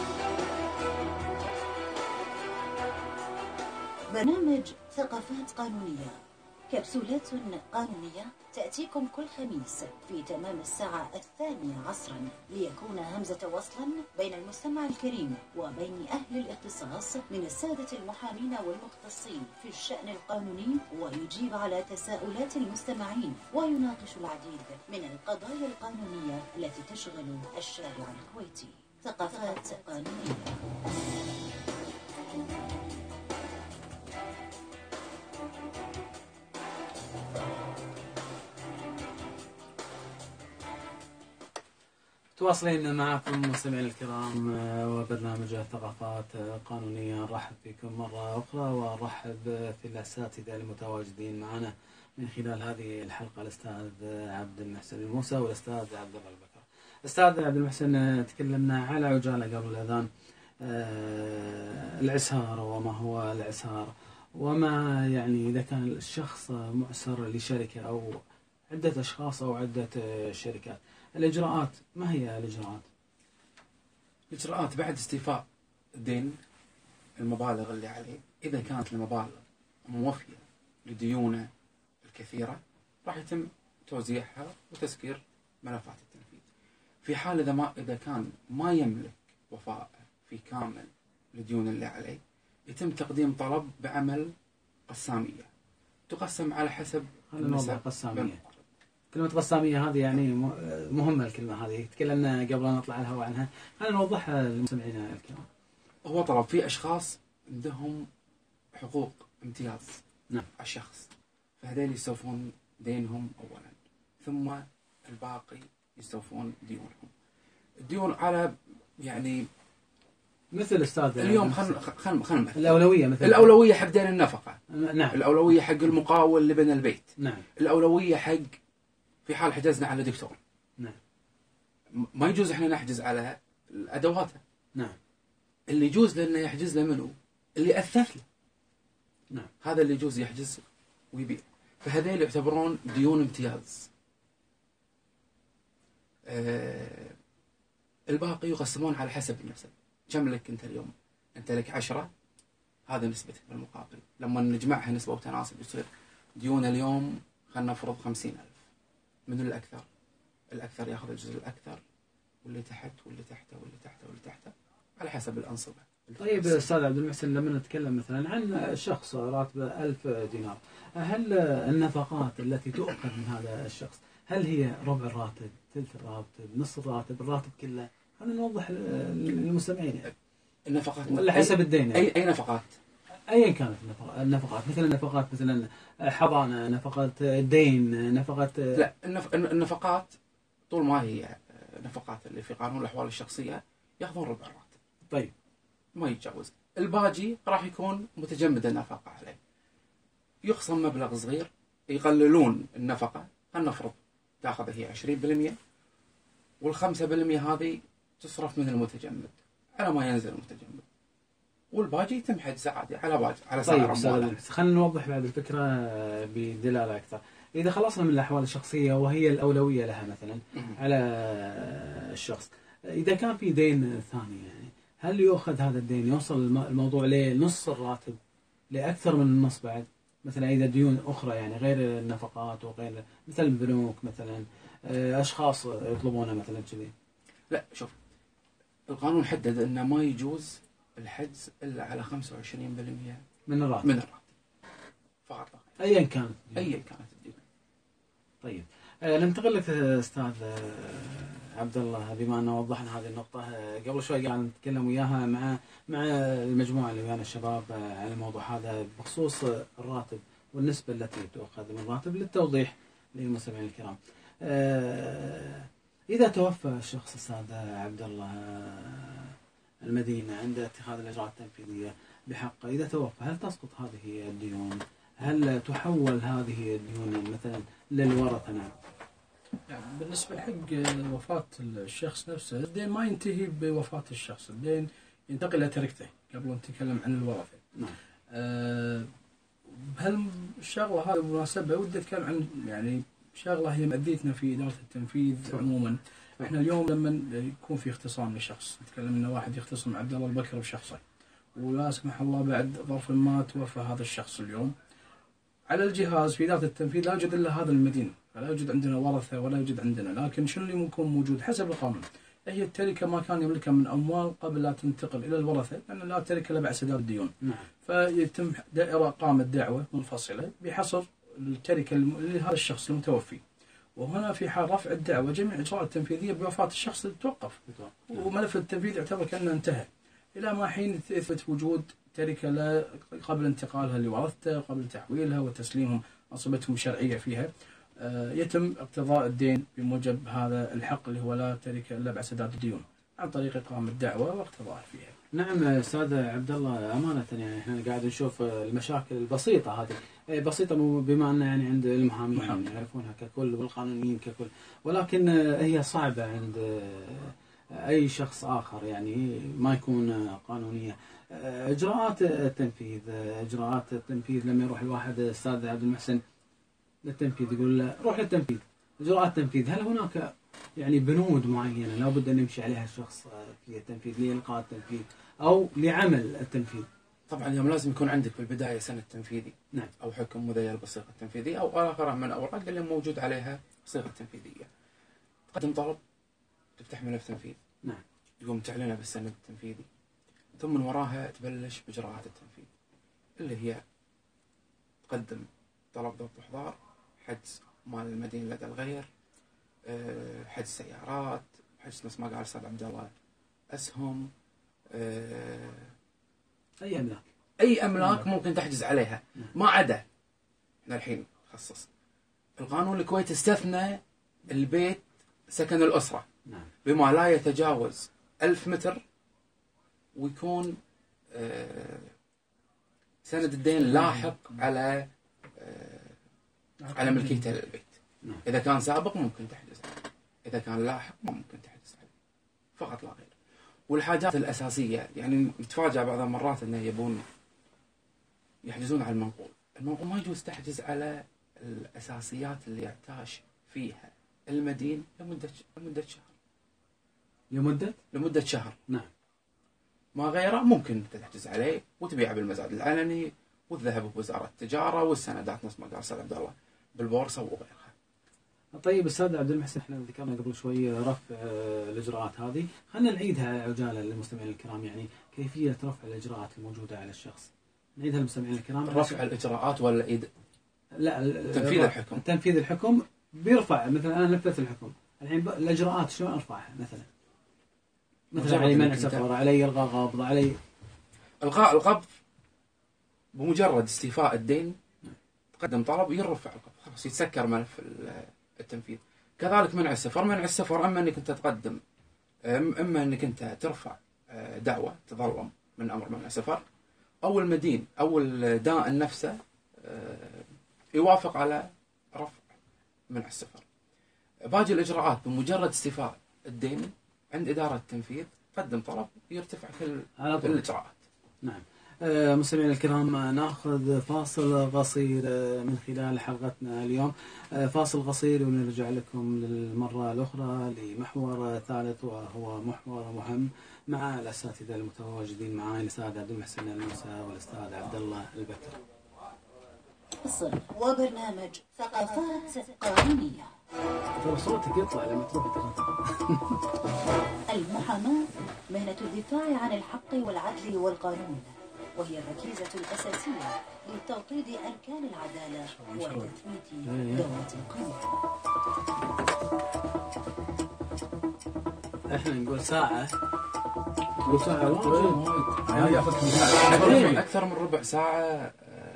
[SPEAKER 1] برنامج ثقافات قانونية، كبسولات قانونية تأتيكم كل خميس في تمام الساعة الثانية عصرا ليكون همزة وصلا بين المستمع الكريم وبين أهل الاختصاص من السادة المحامين والمختصين في الشأن القانوني، ويجيب على تساؤلات المستمعين ويناقش العديد من القضايا القانونية التي تشغل الشارع الكويتي. ثقافات قانونية.
[SPEAKER 2] تواصلين معكم مستمعينا الكرام وبرنامج ثقافات قانونية. نرحب فيكم مرة أخرى ونرحب في الأساتذة المتواجدين معنا من خلال هذه الحلقة، الأستاذ عبد المحسن الموسى والأستاذ عبد الله البكر. أستاذ عبد المحسن، تكلمنا على عجالة قبل الأذان العسار وما هو العسار، وما يعني إذا كان الشخص معسر لشركة أو عدة أشخاص أو عدة شركات، الإجراءات ما هي الإجراءات؟
[SPEAKER 4] الإجراءات بعد استيفاء الدين المبالغ اللي عليه، إذا كانت المبالغ موفية لديونه الكثيرة راح يتم توزيعها وتسكير ملفات التنفيذ. في حال إذا ما إذا كان ما يملك وفاء في كامل لديون اللي عليه، يتم تقديم طلب بعمل قسامية تقسم على حسب
[SPEAKER 2] النسب. قسامية، كلمة قسامية هذه يعني مهمة، الكلمة هذه تكلمنا قبل أن نطلع الهواء عنها، خلينا نوضحها للمستمعين الكرام.
[SPEAKER 4] هو طلب في أشخاص عندهم حقوق امتياز
[SPEAKER 2] نعم
[SPEAKER 4] على الشخص، فهذول يستوفون دينهم أولا، ثم الباقي يستوفون ديونهم. الديون على يعني
[SPEAKER 2] مثل أستاذ
[SPEAKER 4] اليوم خل خل خل
[SPEAKER 2] الأولوية، مثل
[SPEAKER 4] الأولوية حق دين النفقة،
[SPEAKER 2] نعم،
[SPEAKER 4] الأولوية حق المقاول اللي بنى البيت،
[SPEAKER 2] نعم،
[SPEAKER 4] الأولوية حق في حال حجزنا على دكتور،
[SPEAKER 2] نعم،
[SPEAKER 4] ما يجوز احنا نحجز على أدواته،
[SPEAKER 2] نعم،
[SPEAKER 4] اللي يجوز لنا يحجز له منه اللي أثث له،
[SPEAKER 2] نعم،
[SPEAKER 4] هذا اللي يجوز يحجز ويبيع. فهذول يعتبرون ديون امتياز. آه الباقي يقسمون على حسب النسب. كم لك أنت اليوم؟ أنت لك عشرة، هذا نسبتك بالمقابل. لما نجمعها نسبة وتناسب يصير ديون اليوم خلنا نفرض خمسين ألف. من الأكثر؟ الأكثر يأخذ الجزء الأكثر، واللي تحت واللي تحته واللي تحته واللي تحته على حسب الأنصبة.
[SPEAKER 2] طيب أستاذ عبد المحسن، لما نتكلم مثلا عن شخص راتبه ألف دينار، هل النفقات التي تؤخذ من هذا الشخص هل هي ربع الراتب، ثلث الراتب، نصف الراتب، الراتب كله؟ خلينا نوضح للمستمعين يعني.
[SPEAKER 4] النفقات
[SPEAKER 2] ولا حسب الدين يعني.
[SPEAKER 4] أي أي نفقات؟
[SPEAKER 2] ايا كانت النفقات، مثل النفقات مثلا حضانه، نفقات دين، نفقات.
[SPEAKER 4] لا، النفقات طول ما هي نفقات اللي في قانون الاحوال الشخصيه ياخذون ربع الراتب.
[SPEAKER 2] طيب
[SPEAKER 4] ما يتجاوز. الباجي راح يكون متجمد النفقه عليه، يخصم مبلغ صغير، يقللون النفقه، فلنفرض تاخذ هي عشرين بالمئة والخمسة بالمئة هذه تصرف من المتجمد على ما ينزل المتجمد، والباقي يتم حجزه عادي على باقي على سعر
[SPEAKER 2] طيب خلينا نوضح بعد الفكره بدلاله اكثر. اذا خلصنا من الاحوال الشخصيه وهي الاولويه لها مثلا على الشخص، اذا كان في دين ثاني يعني هل يؤخذ هذا الدين يوصل الموضوع لنص الراتب لاكثر من النص بعد؟ مثلا اذا ديون اخرى يعني غير النفقات وغير مثل البنوك مثلا، اشخاص يطلبونها مثلا كذي.
[SPEAKER 4] لا شوف، القانون حدد انه ما يجوز الحجز الا على خمسة وعشرين بالمئة
[SPEAKER 2] من الراتب
[SPEAKER 4] من الراتب فقط
[SPEAKER 2] ايا كانت
[SPEAKER 4] ايا كانت الديون.
[SPEAKER 2] طيب آه ننتقل لك استاذ عبد الله، بما ان وضحنا هذه النقطه. قبل شوي قاعد نتكلم وياها مع مع المجموعه اللي ويانا الشباب عن الموضوع هذا بخصوص الراتب والنسبه التي تؤخذ من الراتب، للتوضيح للمستمعين الكرام. آه اذا توفى الشخص استاذ عبد الله المدينه عند اتخاذ الاجراءات التنفيذيه بحقه، اذا توفى هل تسقط هذه الديون؟ هل تحول هذه الديون مثلا للورثه؟ نعم.
[SPEAKER 3] يعني بالنسبة لحق وفاة الشخص نفسه، الدين ما ينتهي بوفاة الشخص، الدين ينتقل إلى تركته قبل أن نتكلم عن الورثة.
[SPEAKER 2] نعم.
[SPEAKER 3] أه بهالشغلة هذه بالمناسبة ودي أتكلم عن يعني شغلة هي مأذيتنا في إدارة التنفيذ عموما. إحنا اليوم لما يكون في اختصام لشخص، نتكلم إن واحد يختصم عبد الله البكر بشخصه، ولا سمح الله بعد ظرف ما توفى هذا الشخص اليوم، على الجهاز في إدارة التنفيذ لا يوجد إلا هذا المدين، فلا يوجد عندنا ورثة ولا يوجد عندنا، لكن شنو اللي ممكن موجود حسب القانون؟ هي التركة ما كان يملكها من أموال قبل لا تنتقل إلى الورثة، لأن لا تركة إلا بعد سداد الديون.
[SPEAKER 2] نعم.
[SPEAKER 3] فيتم دائرة قامت دعوة منفصلة بحصر التركة لهذا الشخص المتوفي، وهنا في حال رفع الدعوة جميع الإجراءات التنفيذية بوفاة الشخص تتوقف، وملف التنفيذ يعتبر كأنه انتهى إلى ما حين يثبت وجود تركة قبل انتقالها لورثته، قبل تحويلها وتسليمهم أنصبتهم الشرعية فيها. يتم اقتضاء الدين بموجب هذا الحق اللي هو لا تركة إلا بعد سداد الديون عن طريق إقامة الدعوة واقتضاءها فيها.
[SPEAKER 2] نعم استاذ عبد الله، امانه يعني احنا قاعد نشوف المشاكل البسيطه هذه، بسيطه بما ان يعني عند المحامين يعني يعرفونها ككل والقانونيين ككل، ولكن هي صعبه عند اي شخص اخر يعني ما يكون قانونيه. اجراءات التنفيذ، اجراءات التنفيذ لما يروح الواحد استاذ عبد المحسن للتنفيذ يقول له روح للتنفيذ، اجراءات التنفيذ، هل هناك يعني بنود معينه لابد ان يمشي عليها الشخص في التنفيذ لإلقاء التنفيذ او لعمل التنفيذ؟
[SPEAKER 4] طبعا اليوم لازم يكون عندك في البدايه سند تنفيذي.
[SPEAKER 2] نعم.
[SPEAKER 4] او حكم مذيل بالصيغه التنفيذيه او اخر من الاوراق اللي موجود عليها صيغه تنفيذيه. تقدم طلب، تفتح ملف تنفيذ.
[SPEAKER 2] نعم.
[SPEAKER 4] يقوم تعلنه بالسند التنفيذي، ثم من وراها تبلش باجراءات التنفيذ اللي هي تقدم طلب ضبط احضار، حجز مال المدين لدى الغير، حجز سيارات، حجز نفس ما قال الاستاذ عبد الله اسهم،
[SPEAKER 2] اي املاك
[SPEAKER 4] اي املاك ممكن تحجز عليها ما عدا. احنا الحين نخصص القانون الكويتي استثنى البيت سكن الاسره.
[SPEAKER 2] نعم.
[SPEAKER 4] بما لا يتجاوز ألف متر، ويكون سند الدين لاحق على على ملكيته للبيت.
[SPEAKER 2] نعم.
[SPEAKER 4] إذا كان سابق ممكن تحجز عليه، إذا كان لاحق ما ممكن تحجز عليه، فقط لا غير. والحاجات الأساسية يعني نتفاجأ بعض المرات إنه يبون يحجزون على المنقول، المنقول ما يجوز تحجز على الأساسيات اللي يحتاج فيها المدين لمدة لمدة شهر.
[SPEAKER 2] لمدة؟
[SPEAKER 4] لمدة شهر.
[SPEAKER 2] نعم.
[SPEAKER 4] ما غيره ممكن تحجز عليه وتبيعه بالمزاد العلني، والذهب بوزارة التجارة، والسندات نفس ما قال أستاذ عبد الله بالبورصة وغيرها.
[SPEAKER 2] طيب استاذ عبد المحسن، احنا ذكرنا قبل شوي رفع الاجراءات هذه، خلينا نعيدها عجاله للمستمعين الكرام، يعني كيفيه رفع الاجراءات الموجوده على الشخص. نعيدها للمستمعين الكرام.
[SPEAKER 4] رفع الاجراءات ولا إيد؟
[SPEAKER 2] لا،
[SPEAKER 4] تنفيذ الحكم.
[SPEAKER 2] تنفيذ الحكم بيرفع، مثلا انا نفذت الحكم، الحين الاجراءات شلون ارفعها؟ مثلا مثلا علي منع سفر، علي الغاء قبض، علي
[SPEAKER 4] الغاء القبض بمجرد استيفاء الدين تقدم طلب ويرفع القبض، خلاص يتسكر ملف التنفيذ. كذلك منع السفر، منع السفر اما انك انت تقدم اما انك انت ترفع دعوة تظلم من امر منع السفر، او المدين او الدائن نفسه يوافق على رفع منع السفر. باقي الاجراءات بمجرد استيفاء الدين عند اداره التنفيذ قدم طلب يرتفع كل الاجراءات.
[SPEAKER 2] نعم. مستمعينا الكرام، ناخذ فاصل قصير من خلال حلقتنا اليوم، فاصل قصير ونرجع لكم للمرة الأخرى لمحور ثالث وهو محور مهم مع الأساتذة المتواجدين معي، الأستاذ عبد المحسن الموسى والأستاذ عبد الله البكر.
[SPEAKER 1] فصل وبرنامج ثقافات قانونية.
[SPEAKER 2] ترى صوتك يطلع لما تروح.
[SPEAKER 1] المحاماة مهنة الدفاع عن الحق والعدل والقانون، وهي الركيزة الأساسية لتوطيد أركان العدالة وتثبيت دولة القانون.
[SPEAKER 2] احنا نقول ساعة نقول ساعة
[SPEAKER 4] واجد ياخذ أكثر من ربع ساعة.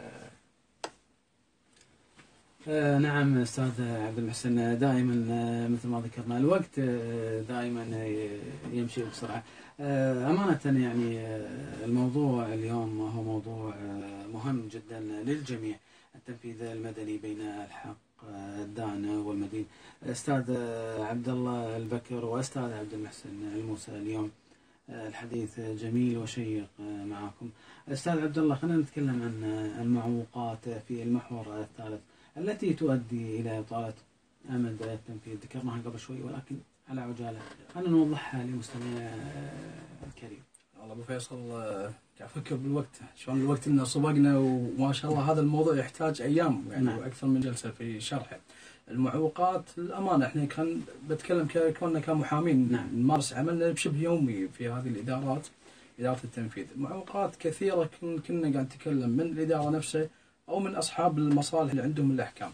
[SPEAKER 2] آه نعم أستاذ عبد المحسن، دائما آه مثل ما ذكرنا الوقت آه دائما يمشي بسرعة. آه أمانة يعني آه الموضوع اليوم هو موضوع آه مهم جدا للجميع، التنفيذ المدني بين الحق آه الدائن والمدين. أستاذ آه عبد الله البكر وأستاذ عبد المحسن الموسى، اليوم آه الحديث جميل وشيق آه معكم. أستاذ عبد الله، خلينا نتكلم عن المعوقات في المحور الثالث التي تؤدي إلى إطالة أمد التنفيذ. ذكرناها قبل شوي ولكن على عجالة، خلينا نوضحها لمستمعي الكريم.
[SPEAKER 3] والله أبو فيصل قاعد أفكر بالوقت، شلون الوقت لنا سبقنا، وما شاء الله هذا الموضوع يحتاج أيام يعني نعم. وأكثر من جلسة في شرحه. المعوقات الأمانة إحنا كان بتكلم كوننا كمحامين نعم. نمارس عملنا بشبه يومي في هذه الإدارات، إدارة التنفيذ. معوقات كثيرة كنا قاعد نتكلم من الإدارة نفسها أو من أصحاب المصالح اللي عندهم الأحكام.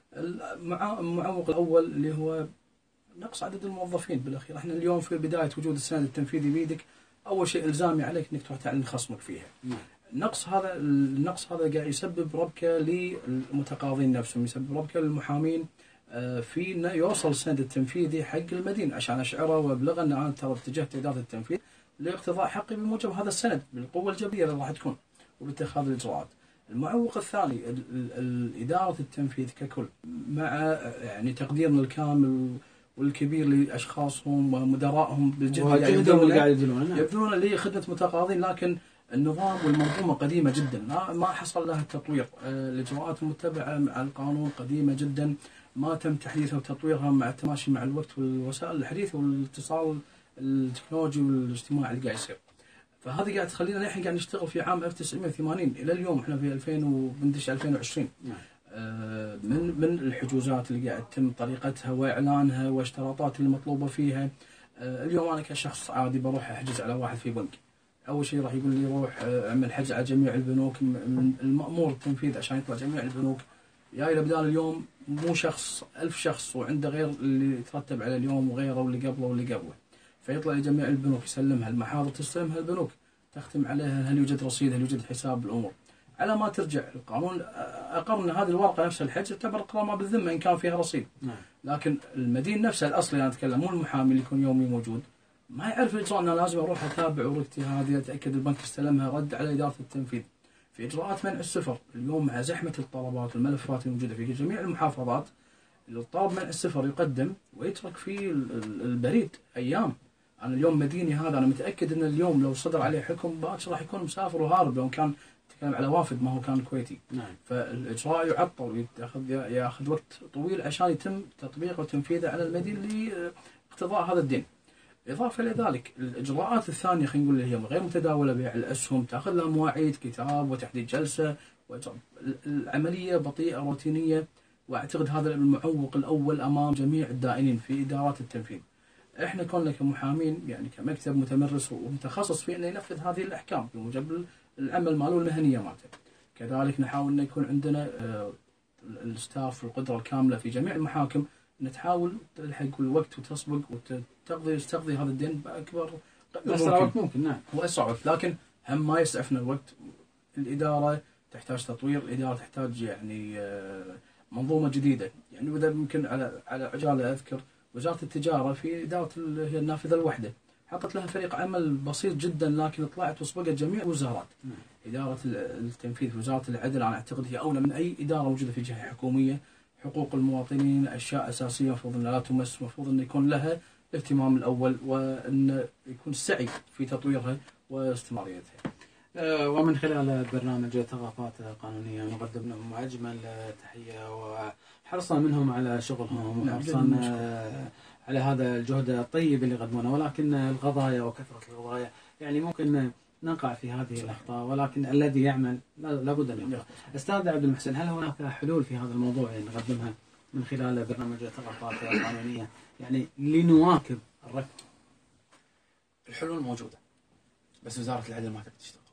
[SPEAKER 3] المعوق الأول اللي هو نقص عدد الموظفين. بالأخير احنا اليوم في بداية وجود السند التنفيذي بيدك، أول شيء إلزامي عليك إنك تروح تعلن خصمك فيها. نقص هذا النقص هذا قاعد يسبب ربكة للمتقاضين نفسهم، يسبب ربكة للمحامين في إنه يوصل السند التنفيذي حق المدين عشان أشعره وأبلغه أن أنا ترى اتجهت إدارة التنفيذ لاقتضاء حقي بموجب هذا السند بالقوة الجبرية اللي راح تكون وباتخاذ الإجراءات. المعوق الثاني الإدارة التنفيذ ككل، مع يعني تقديرنا الكامل والكبير لأشخاصهم ومدراءهم بالجهد اللي يبذلونه يبذلونه لخدمة متقاضين، لكن النظام والمنظومة قديمة جدا، ما حصل لها التطوير. الإجراءات المتبعة مع القانون قديمة جدا، ما تم تحديثها وتطويرها مع التماشي مع الوقت والوسائل الحديثة والاتصال التكنولوجي والاجتماعي اللي قاعد يصير. فهذه قاعد تخلينا نحن قاعد نشتغل في عام ألف وتسعمئة وثمانين إلى اليوم، احنا في ألفين وبندش ألفين وعشرين. آه من من الحجوزات اللي قاعد تتم طريقتها واعلانها والاشتراطات اللي مطلوبه فيها. آه اليوم انا كشخص عادي بروح احجز على واحد في بنك، اول شيء راح يقول لي روح اعمل حجز على جميع البنوك، من المأمور التنفيذ عشان يطلع جميع البنوك. جاي له بدال اليوم مو شخص ألف شخص وعنده غير اللي يترتب على اليوم وغيره واللي قبله واللي قبله، فيطلع لجميع البنوك يسلمها، المحاضر تستلمها البنوك، تختم عليها هل يوجد رصيد، هل يوجد حساب، الامور على ما ترجع القانون اقر ان هذه الورقه نفسها الحجز تعتبر اقرار بالذمه ان كان فيها رصيد. نعم. لكن المدين نفسه الاصلي انا اتكلم مو المحامي اللي يكون يومي موجود، ما يعرف الاجراء ان انا لازم اروح اتابع ورقتي هذه اتاكد البنك استلمها، رد على اداره التنفيذ. في اجراءات منع السفر اليوم مع زحمه الطلبات والملفات الموجوده في جميع المحافظات، الطلب منع السفر يقدم ويترك في البريد ايام. انا اليوم مديني هذا انا متاكد ان اليوم لو صدر عليه حكم باكر راح يكون مسافر وهارب لو كان تكلم على وافد ما هو كان كويتي. نعم. فالاجراء يعطل وياخذ ياخذ وقت طويل عشان يتم تطبيقه وتنفيذه على المدين لاقتضاء هذا الدين. اضافه الى ذلك الاجراءات الثانيه خلينا نقول اللي هي غير متداوله، بيع الاسهم تاخذ لها مواعيد كتاب وتحديد جلسه، العمليه بطيئه روتينيه، واعتقد هذا المعوق الاول امام جميع الدائنين في ادارات التنفيذ. احنا كنا كمحامين يعني كمكتب متمرس ومتخصص في انه ينفذ هذه الاحكام بموجب العمل ماله والمهنيه مالته. كذلك نحاول ان يكون عندنا الستاف والقدره الكامله في جميع المحاكم ان تحاول تلحق الوقت وتسبق وتقضي تقضي هذا الدين باكبر
[SPEAKER 2] اسرع وقت ممكن. نعم.
[SPEAKER 3] واسرع وقت، لكن هم ما يسعفنا الوقت. الاداره تحتاج تطوير، الإدارة تحتاج يعني منظومة جديدة. يعني وإذا ممكن على على عجالة أذكر وزارة التجارة في إدارة هي النافذة الوحدة حطت لها فريق عمل بسيط جدا، لكن طلعت وسبقت جميع الوزارات. إدارة التنفيذ وزارة العدل أنا أعتقد هي أولى من أي إدارة موجودة في جهة حكومية. حقوق المواطنين أشياء أساسية المفروض أن لا تمس، المفروض أن يكون لها الاهتمام الأول، وأن يكون السعي في تطويرها واستمراريتها.
[SPEAKER 2] ومن خلال برنامج ثقافات قانونية نقدم لهم أجمل تحية وحرصا منهم على شغلهم وحرصا على هذا الجهد الطيب اللي يقدمونه، ولكن القضايا وكثرة القضايا يعني ممكن نقع في هذه الأخطاء، ولكن الذي يعمل لابد أن يقع. أستاذ عبد المحسن، هل هناك حلول في هذا الموضوع يعني نقدمها من خلال برنامج ثقافات قانونية يعني لنواكب الركب؟
[SPEAKER 4] الحلول موجودة، بس وزارة العدل ما تقدر تشتغل.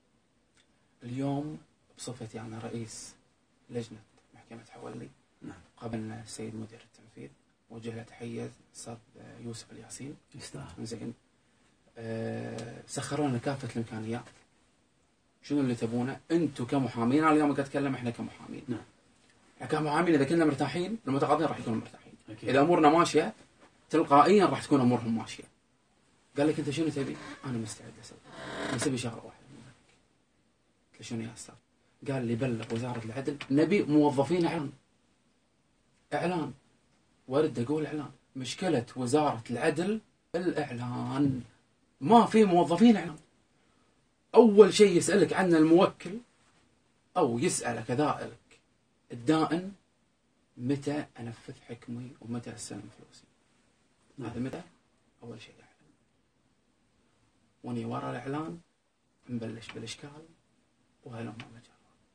[SPEAKER 4] اليوم بصفتي أنا رئيس لجنة محكمة حولي،
[SPEAKER 2] نعم،
[SPEAKER 4] قابلنا السيد مدير التنفيذ، وجه له تحية الأستاذ يوسف الياسين،
[SPEAKER 2] يستاهل.
[SPEAKER 4] زين. أه سخروا لنا كافة الإمكانيات. شنو اللي تبونه؟ أنتم كمحامين، أنا اليوم قاعد أتكلم إحنا كمحامين.
[SPEAKER 2] نعم.
[SPEAKER 4] إحنا كمحامين إذا كنا مرتاحين المتقاضين راح يكونوا مرتاحين.
[SPEAKER 2] أكيد.
[SPEAKER 4] إذا أمورنا ماشية تلقائيا راح تكون أمورهم ماشية. قال لك أنت شنو تبي؟ أنا مستعد أسوي، بس أبي شغلة واحدة. قلت له شنو يا أستاذ؟ قال لي بلغ وزارة العدل نبي موظفين إعلان. إعلان. وارد أقول إعلان. مشكلة وزارة العدل الإعلان، ما في موظفين إعلان. أول شيء يسألك عنه الموكل أو يسألك ذائلك الدائن، متى أنفذ حكمي ومتى أستلم فلوسي. هذا متى؟ أول شيء إعلان. وني ورا الإعلان نبلش بالإشكال وهلم مجرد.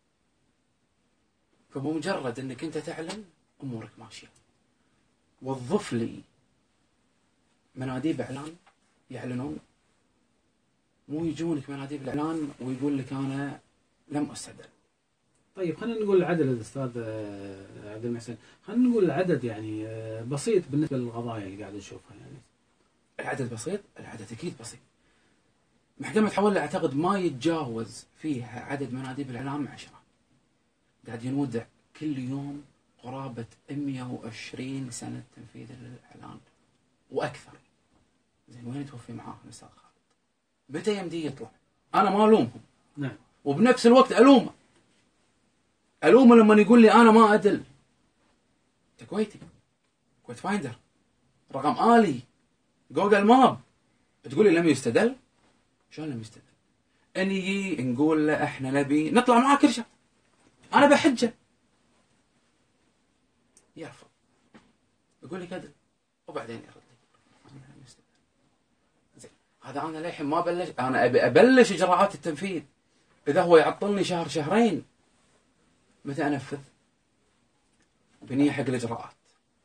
[SPEAKER 4] فبمجرد أنك أنت تعلن أمورك ماشية. وظف لي مناديب إعلان يعلنون، مو يجونك مناديب الإعلان ويقول لك أنا لم أستدل.
[SPEAKER 2] طيب خلينا نقول العدد الأستاذ عبد المحسن، خلينا نقول العدد يعني بسيط بالنسبة للقضايا اللي قاعد نشوفها. يعني
[SPEAKER 4] العدد بسيط، العدد أكيد بسيط. محكمة حولي أعتقد ما يتجاوز فيها عدد مناديب الإعلام عشرة. قاعد ينودع كل يوم قرابة مئة وعشرين سنة تنفيذ للإعلان وأكثر. زين وين توفي معاه الأستاذ خالد؟ متى يمدي يطلع؟ أنا ما ألومهم.
[SPEAKER 2] نعم.
[SPEAKER 4] وبنفس الوقت ألومه. ألومه لما يقول لي أنا ما أدل. أنت كويتي، كويت فايندر، رقم آلي، جوجل ماب، تقول لي لم يستدل؟ شلون لم يستدل؟ نجي نقول له احنا نبي نطلع معاه كرشه، انا بحجه، يرفض، يقول لي كذا، وبعدين يرد لي انا لم يستدل. زين هذا انا للحين ما بلش، انا ابي ابلش اجراءات التنفيذ. اذا هو يعطلني شهر شهرين متى انفذ؟ بنية حق الاجراءات.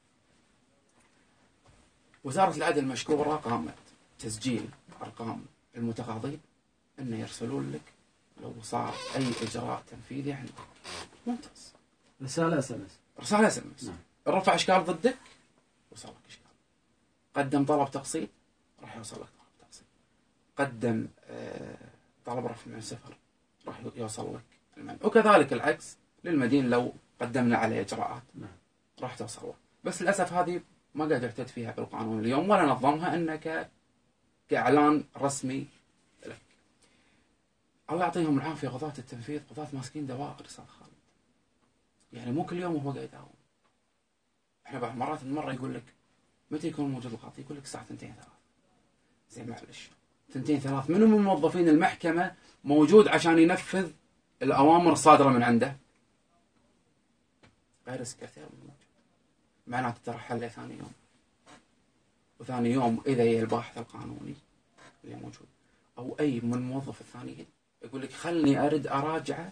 [SPEAKER 4] وزارة العدل مشكورة قامت تسجيل ارقام المتقاضين انه يرسلون لك لو صار اي اجراء تنفيذي عنده. ممتاز.
[SPEAKER 2] رسالة اس ام اس.
[SPEAKER 4] رسالة اس ام اس. رفع اشكال ضدك وصل لك اشكال. قدم طلب تقسيط راح يوصل لك طلب تقسيط. قدم آه طلب رفع من السفر راح يوصل لك المنع. وكذلك العكس للمدين لو قدمنا عليه اجراءات راح توصل له. بس للاسف هذه ما قاعد يعتد فيها بالقانون اليوم ولا نظمها انك كإعلان رسمي لك. الله يعطيهم العافية قضاة التنفيذ، قضاة ماسكين دوائر أستاذ خالد. يعني مو كل يوم وهو قاعد يداوم. احنا بعض مرات مرة يقول لك متى يكون موجود القاضي؟ يقول لك الساعة ثنتين ثلاث. زين معلش. ثنتين ثلاث منو من موظفين المحكمة موجود عشان ينفذ الأوامر الصادرة من عنده؟ غير السكرتير موجود. معناته ترى حله ثاني يوم. وثاني يوم إذا يجي الباحث القانوني اللي موجود أو أي من الموظف الثانيين يقول لك خلني أرد أراجعه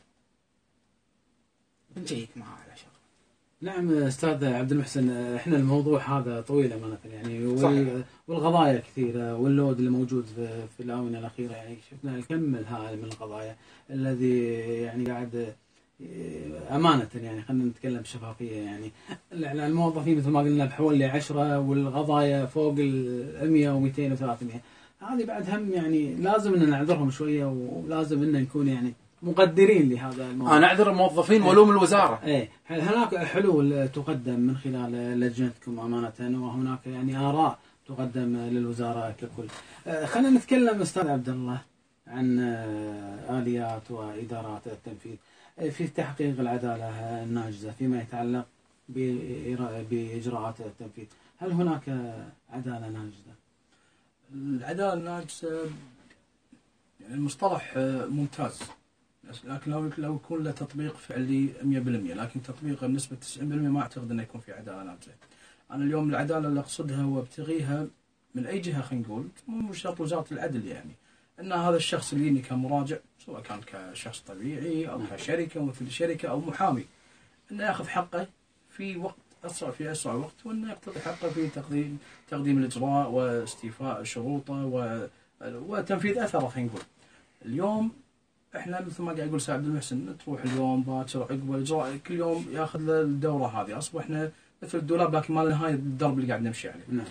[SPEAKER 4] بنجيك معاه على شغل.
[SPEAKER 2] نعم أستاذ عبد المحسن، إحنا الموضوع هذا طويل أمانة يعني وال... والقضايا كثيرة واللود اللي موجود في, في الآونة الأخيرة يعني شفنا الكم الهائل من القضايا الذي يعني قاعد أمانة يعني خلينا نتكلم بشفافية يعني الموظفين مثل ما قلنا بحوالي عشرة والقضايا فوق ال مئة ومئتين وثلاثمئة. هذه بعد هم يعني لازم إن نعذرهم شوية ولازم إن نكون يعني مقدرين لهذا الموضوع.
[SPEAKER 4] انا اعذر الموظفين والوم الوزاره.
[SPEAKER 2] ايه هل هناك حلول تقدم من خلال لجنتكم امانه، وهناك يعني اراء تقدم للوزاره ككل؟ خلينا نتكلم استاذ عبد الله عن اليات وادارات التنفيذ في تحقيق العداله الناجزه فيما يتعلق باجراءات التنفيذ. هل هناك عداله ناجزه؟
[SPEAKER 3] العداله الناجزه يعني المصطلح ممتاز، لكن لو لو يكون له تطبيق فعلي مئة بالمئة، لكن تطبيقه بنسبه تسعين بالمئة ما اعتقد انه يكون في عداله ناجزه. انا اليوم العداله اللي اقصدها وابتغيها من اي جهه، خلينا نقول مو شرط وزاره العدل، يعني ان هذا الشخص اللي يجيني كمراجع سواء كان كشخص طبيعي او كشركه مثل شركه او محامي، انه ياخذ حقه في وقت اسرع في اسرع وقت، وانه يقتضي حقه في تقديم تقديم الاجراء واستيفاء شروطه وتنفيذ اثره. خلينا نقول اليوم احنا مثل ما قاعد يقول سعد عبد المحسن، تروح اليوم باكر عقب الاجراء كل يوم ياخذ له الدوره هذه، اصبحنا مثل الدولاب لكن ما له نهايه الدرب اللي قاعد نمشي عليه.
[SPEAKER 2] نعم.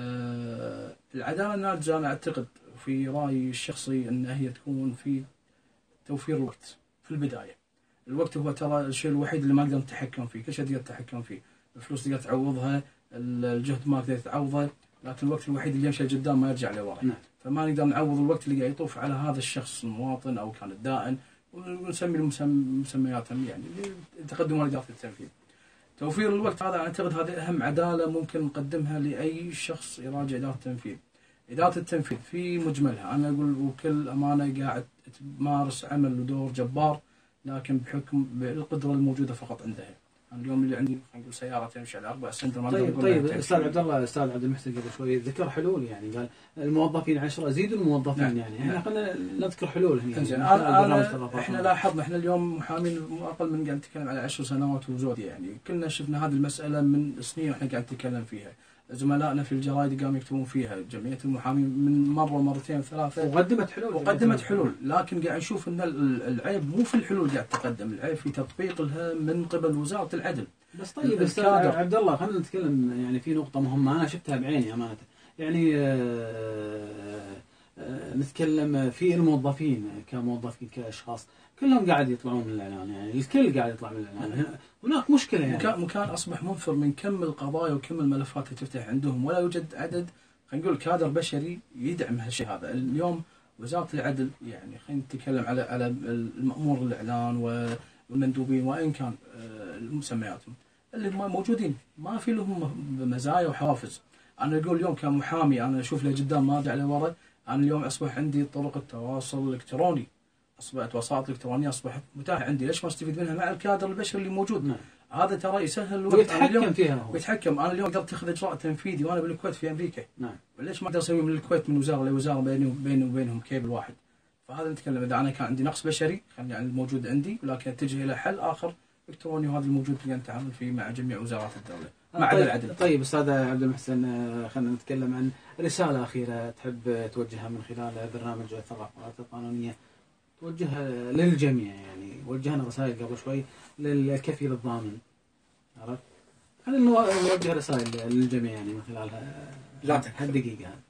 [SPEAKER 3] آه العداله الناجزه انا اعتقد في رايي الشخصي ان هي تكون في توفير الوقت في البدايه. الوقت هو ترى الشيء الوحيد اللي ما نقدر نتحكم فيه، كل شيء تقدر تتحكم فيه، الفلوس تقدر تعوضها، الجهد ما تقدر تعوضه، لكن الوقت الوحيد اللي يمشي قدام ما يرجع لورا. نعم. فما نقدر نعوض الوقت اللي قاعد يطوف على هذا الشخص المواطن او كان الدائن، ونسمي المسمياتهم يعني تقدم اداره التنفيذ. توفير الوقت هذا اعتقد هذه اهم عداله ممكن نقدمها لاي شخص يراجع اداره التنفيذ. اداره التنفيذ في مجملها انا اقول وكل امانه قاعد تمارس عمل ودور جبار، لكن بحكم بالقدره الموجوده فقط عندها. انا اليوم اللي عندي خلينا نقول سياره تمشي على اربع سنتر ما
[SPEAKER 2] طيب اقول طيب استاذ عبد الله استاذ عبد المحسن قبل شوي ذكر حلول، يعني قال الموظفين عشرة زيدوا الموظفين. نعم. يعني احنا خلينا نذكر حلول هنا.
[SPEAKER 3] يعني أنا احنا لاحظنا احنا اليوم محامين مو اقل من قاعد نتكلم على عشر سنوات وزوديه، يعني كلنا شفنا هذه المساله من سنين واحنا قاعد نتكلم فيها. زملائنا في الجرايد قاموا يكتبون فيها، جمعيه المحامين من مره ومرتين ثلاثه
[SPEAKER 2] وقدمت حلول
[SPEAKER 3] وقدمت حلول، لكن قاعد نشوف ان العيب مو في الحلول قاعد تقدم، العيب في تطبيق لها من قبل وزاره العدل.
[SPEAKER 2] بس طيب استاذ عبد الله خلينا نتكلم يعني في نقطه مهمه انا شفتها بعيني امانه، يعني آآ آآ نتكلم في الموظفين كموظفين كاشخاص كلهم قاعد يطلعون من الاعلان، يعني الكل قاعد يطلع من الاعلان. هناك مشكله يعني
[SPEAKER 3] مكان, مكان اصبح منفر من كم القضايا وكم الملفات اللي تفتح عندهم، ولا يوجد عدد خلينا نقول كادر بشري يدعم هالشيء هذا. اليوم وزاره العدل يعني خلينا نتكلم على على المأمور الاعلان والمندوبين وان كان مسمياتهم اللي هم موجودين ما في لهم مزايا وحوافز. انا اقول اليوم كمحامي انا اشوف له قدام ما ارجع لورا. انا اليوم اصبح عندي طرق التواصل الالكتروني، اصبحت وسائط الكترونيه اصبحت متاحه عندي، ليش ما استفيد منها مع الكادر البشري اللي موجود؟
[SPEAKER 2] نعم.
[SPEAKER 3] هذا ترى يسهل الوقت
[SPEAKER 2] ويتحكم فيها هو.
[SPEAKER 3] ويتحكم. انا اليوم اقدر اتخذ اجراء تنفيذي وانا بالكويت في امريكا.
[SPEAKER 2] نعم.
[SPEAKER 3] ليش ما اقدر اسويه من الكويت من وزاره لوزاره بيني وبيني وبينهم كيبل واحد؟ فهذا نتكلم اذا انا كان عندي نقص بشري خليني يعني الموجود عندي، ولكن اتجه الى حل اخر الكتروني، وهذا الموجود اللي نتعامل فيه مع جميع وزارات الدوله مع
[SPEAKER 2] طيب
[SPEAKER 3] العدل.
[SPEAKER 2] طيب استاذ عبد المحسن خلينا نتكلم عن رساله اخيره تحب توجهها من خلال برنامج الثقافات القانونيه، توجهها للجميع. يعني وجهنا رسائل قبل شوي للكفيل الضامن، عرفت؟ خلينا نوجه رسائل للجميع يعني من خلال
[SPEAKER 4] لا تكفل
[SPEAKER 2] هالدقيقه هذه.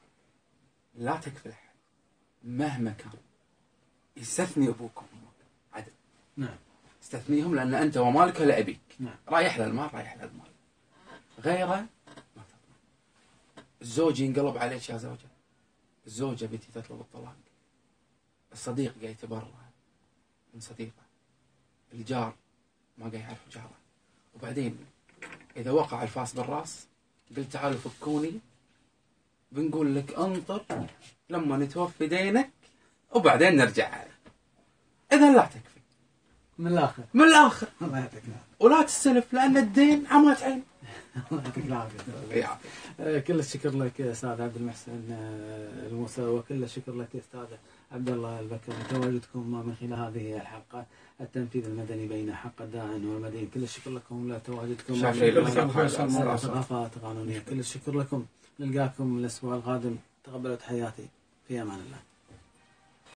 [SPEAKER 4] لا تكفل احد مهما كان، يستثني ابوك وامك عدل.
[SPEAKER 2] نعم.
[SPEAKER 4] استثنيهم لان انت ومالك لابيك.
[SPEAKER 2] نعم.
[SPEAKER 4] رايح للمال رايح للمال، غيره ما تطلع. الزوج ينقلب عليك يا زوجه، الزوجه بنتي تطلب الطلاق، الصديق قاعد يتبرع من صديقه، الجار ما قاعد يعرف جاره. وبعدين اذا وقع الفاس بالراس قلت تعالوا فكوني، بنقول لك انطر لما نتوفي دينك وبعدين نرجع عليه. اذا لا تكفي
[SPEAKER 2] من الاخر
[SPEAKER 4] من الاخر
[SPEAKER 2] الله يعطيك
[SPEAKER 4] ولا تستلف لان الدين عمات عين.
[SPEAKER 2] الله يعطيك العافيه. كل الشكر لك استاذ عبد المحسن الموسى، وكل الشكر لك استاذ عبد الله البكر لتواجدكم من خلال هذه الحلقه التنفيذ المدني بين حق الدائن والمدين. كل الشكر لكم لتواجدكم في ثقافات قانونيه. كل الشكر لكم. نلقاكم الاسبوع القادم. تقبلوا تحياتي، في امان الله.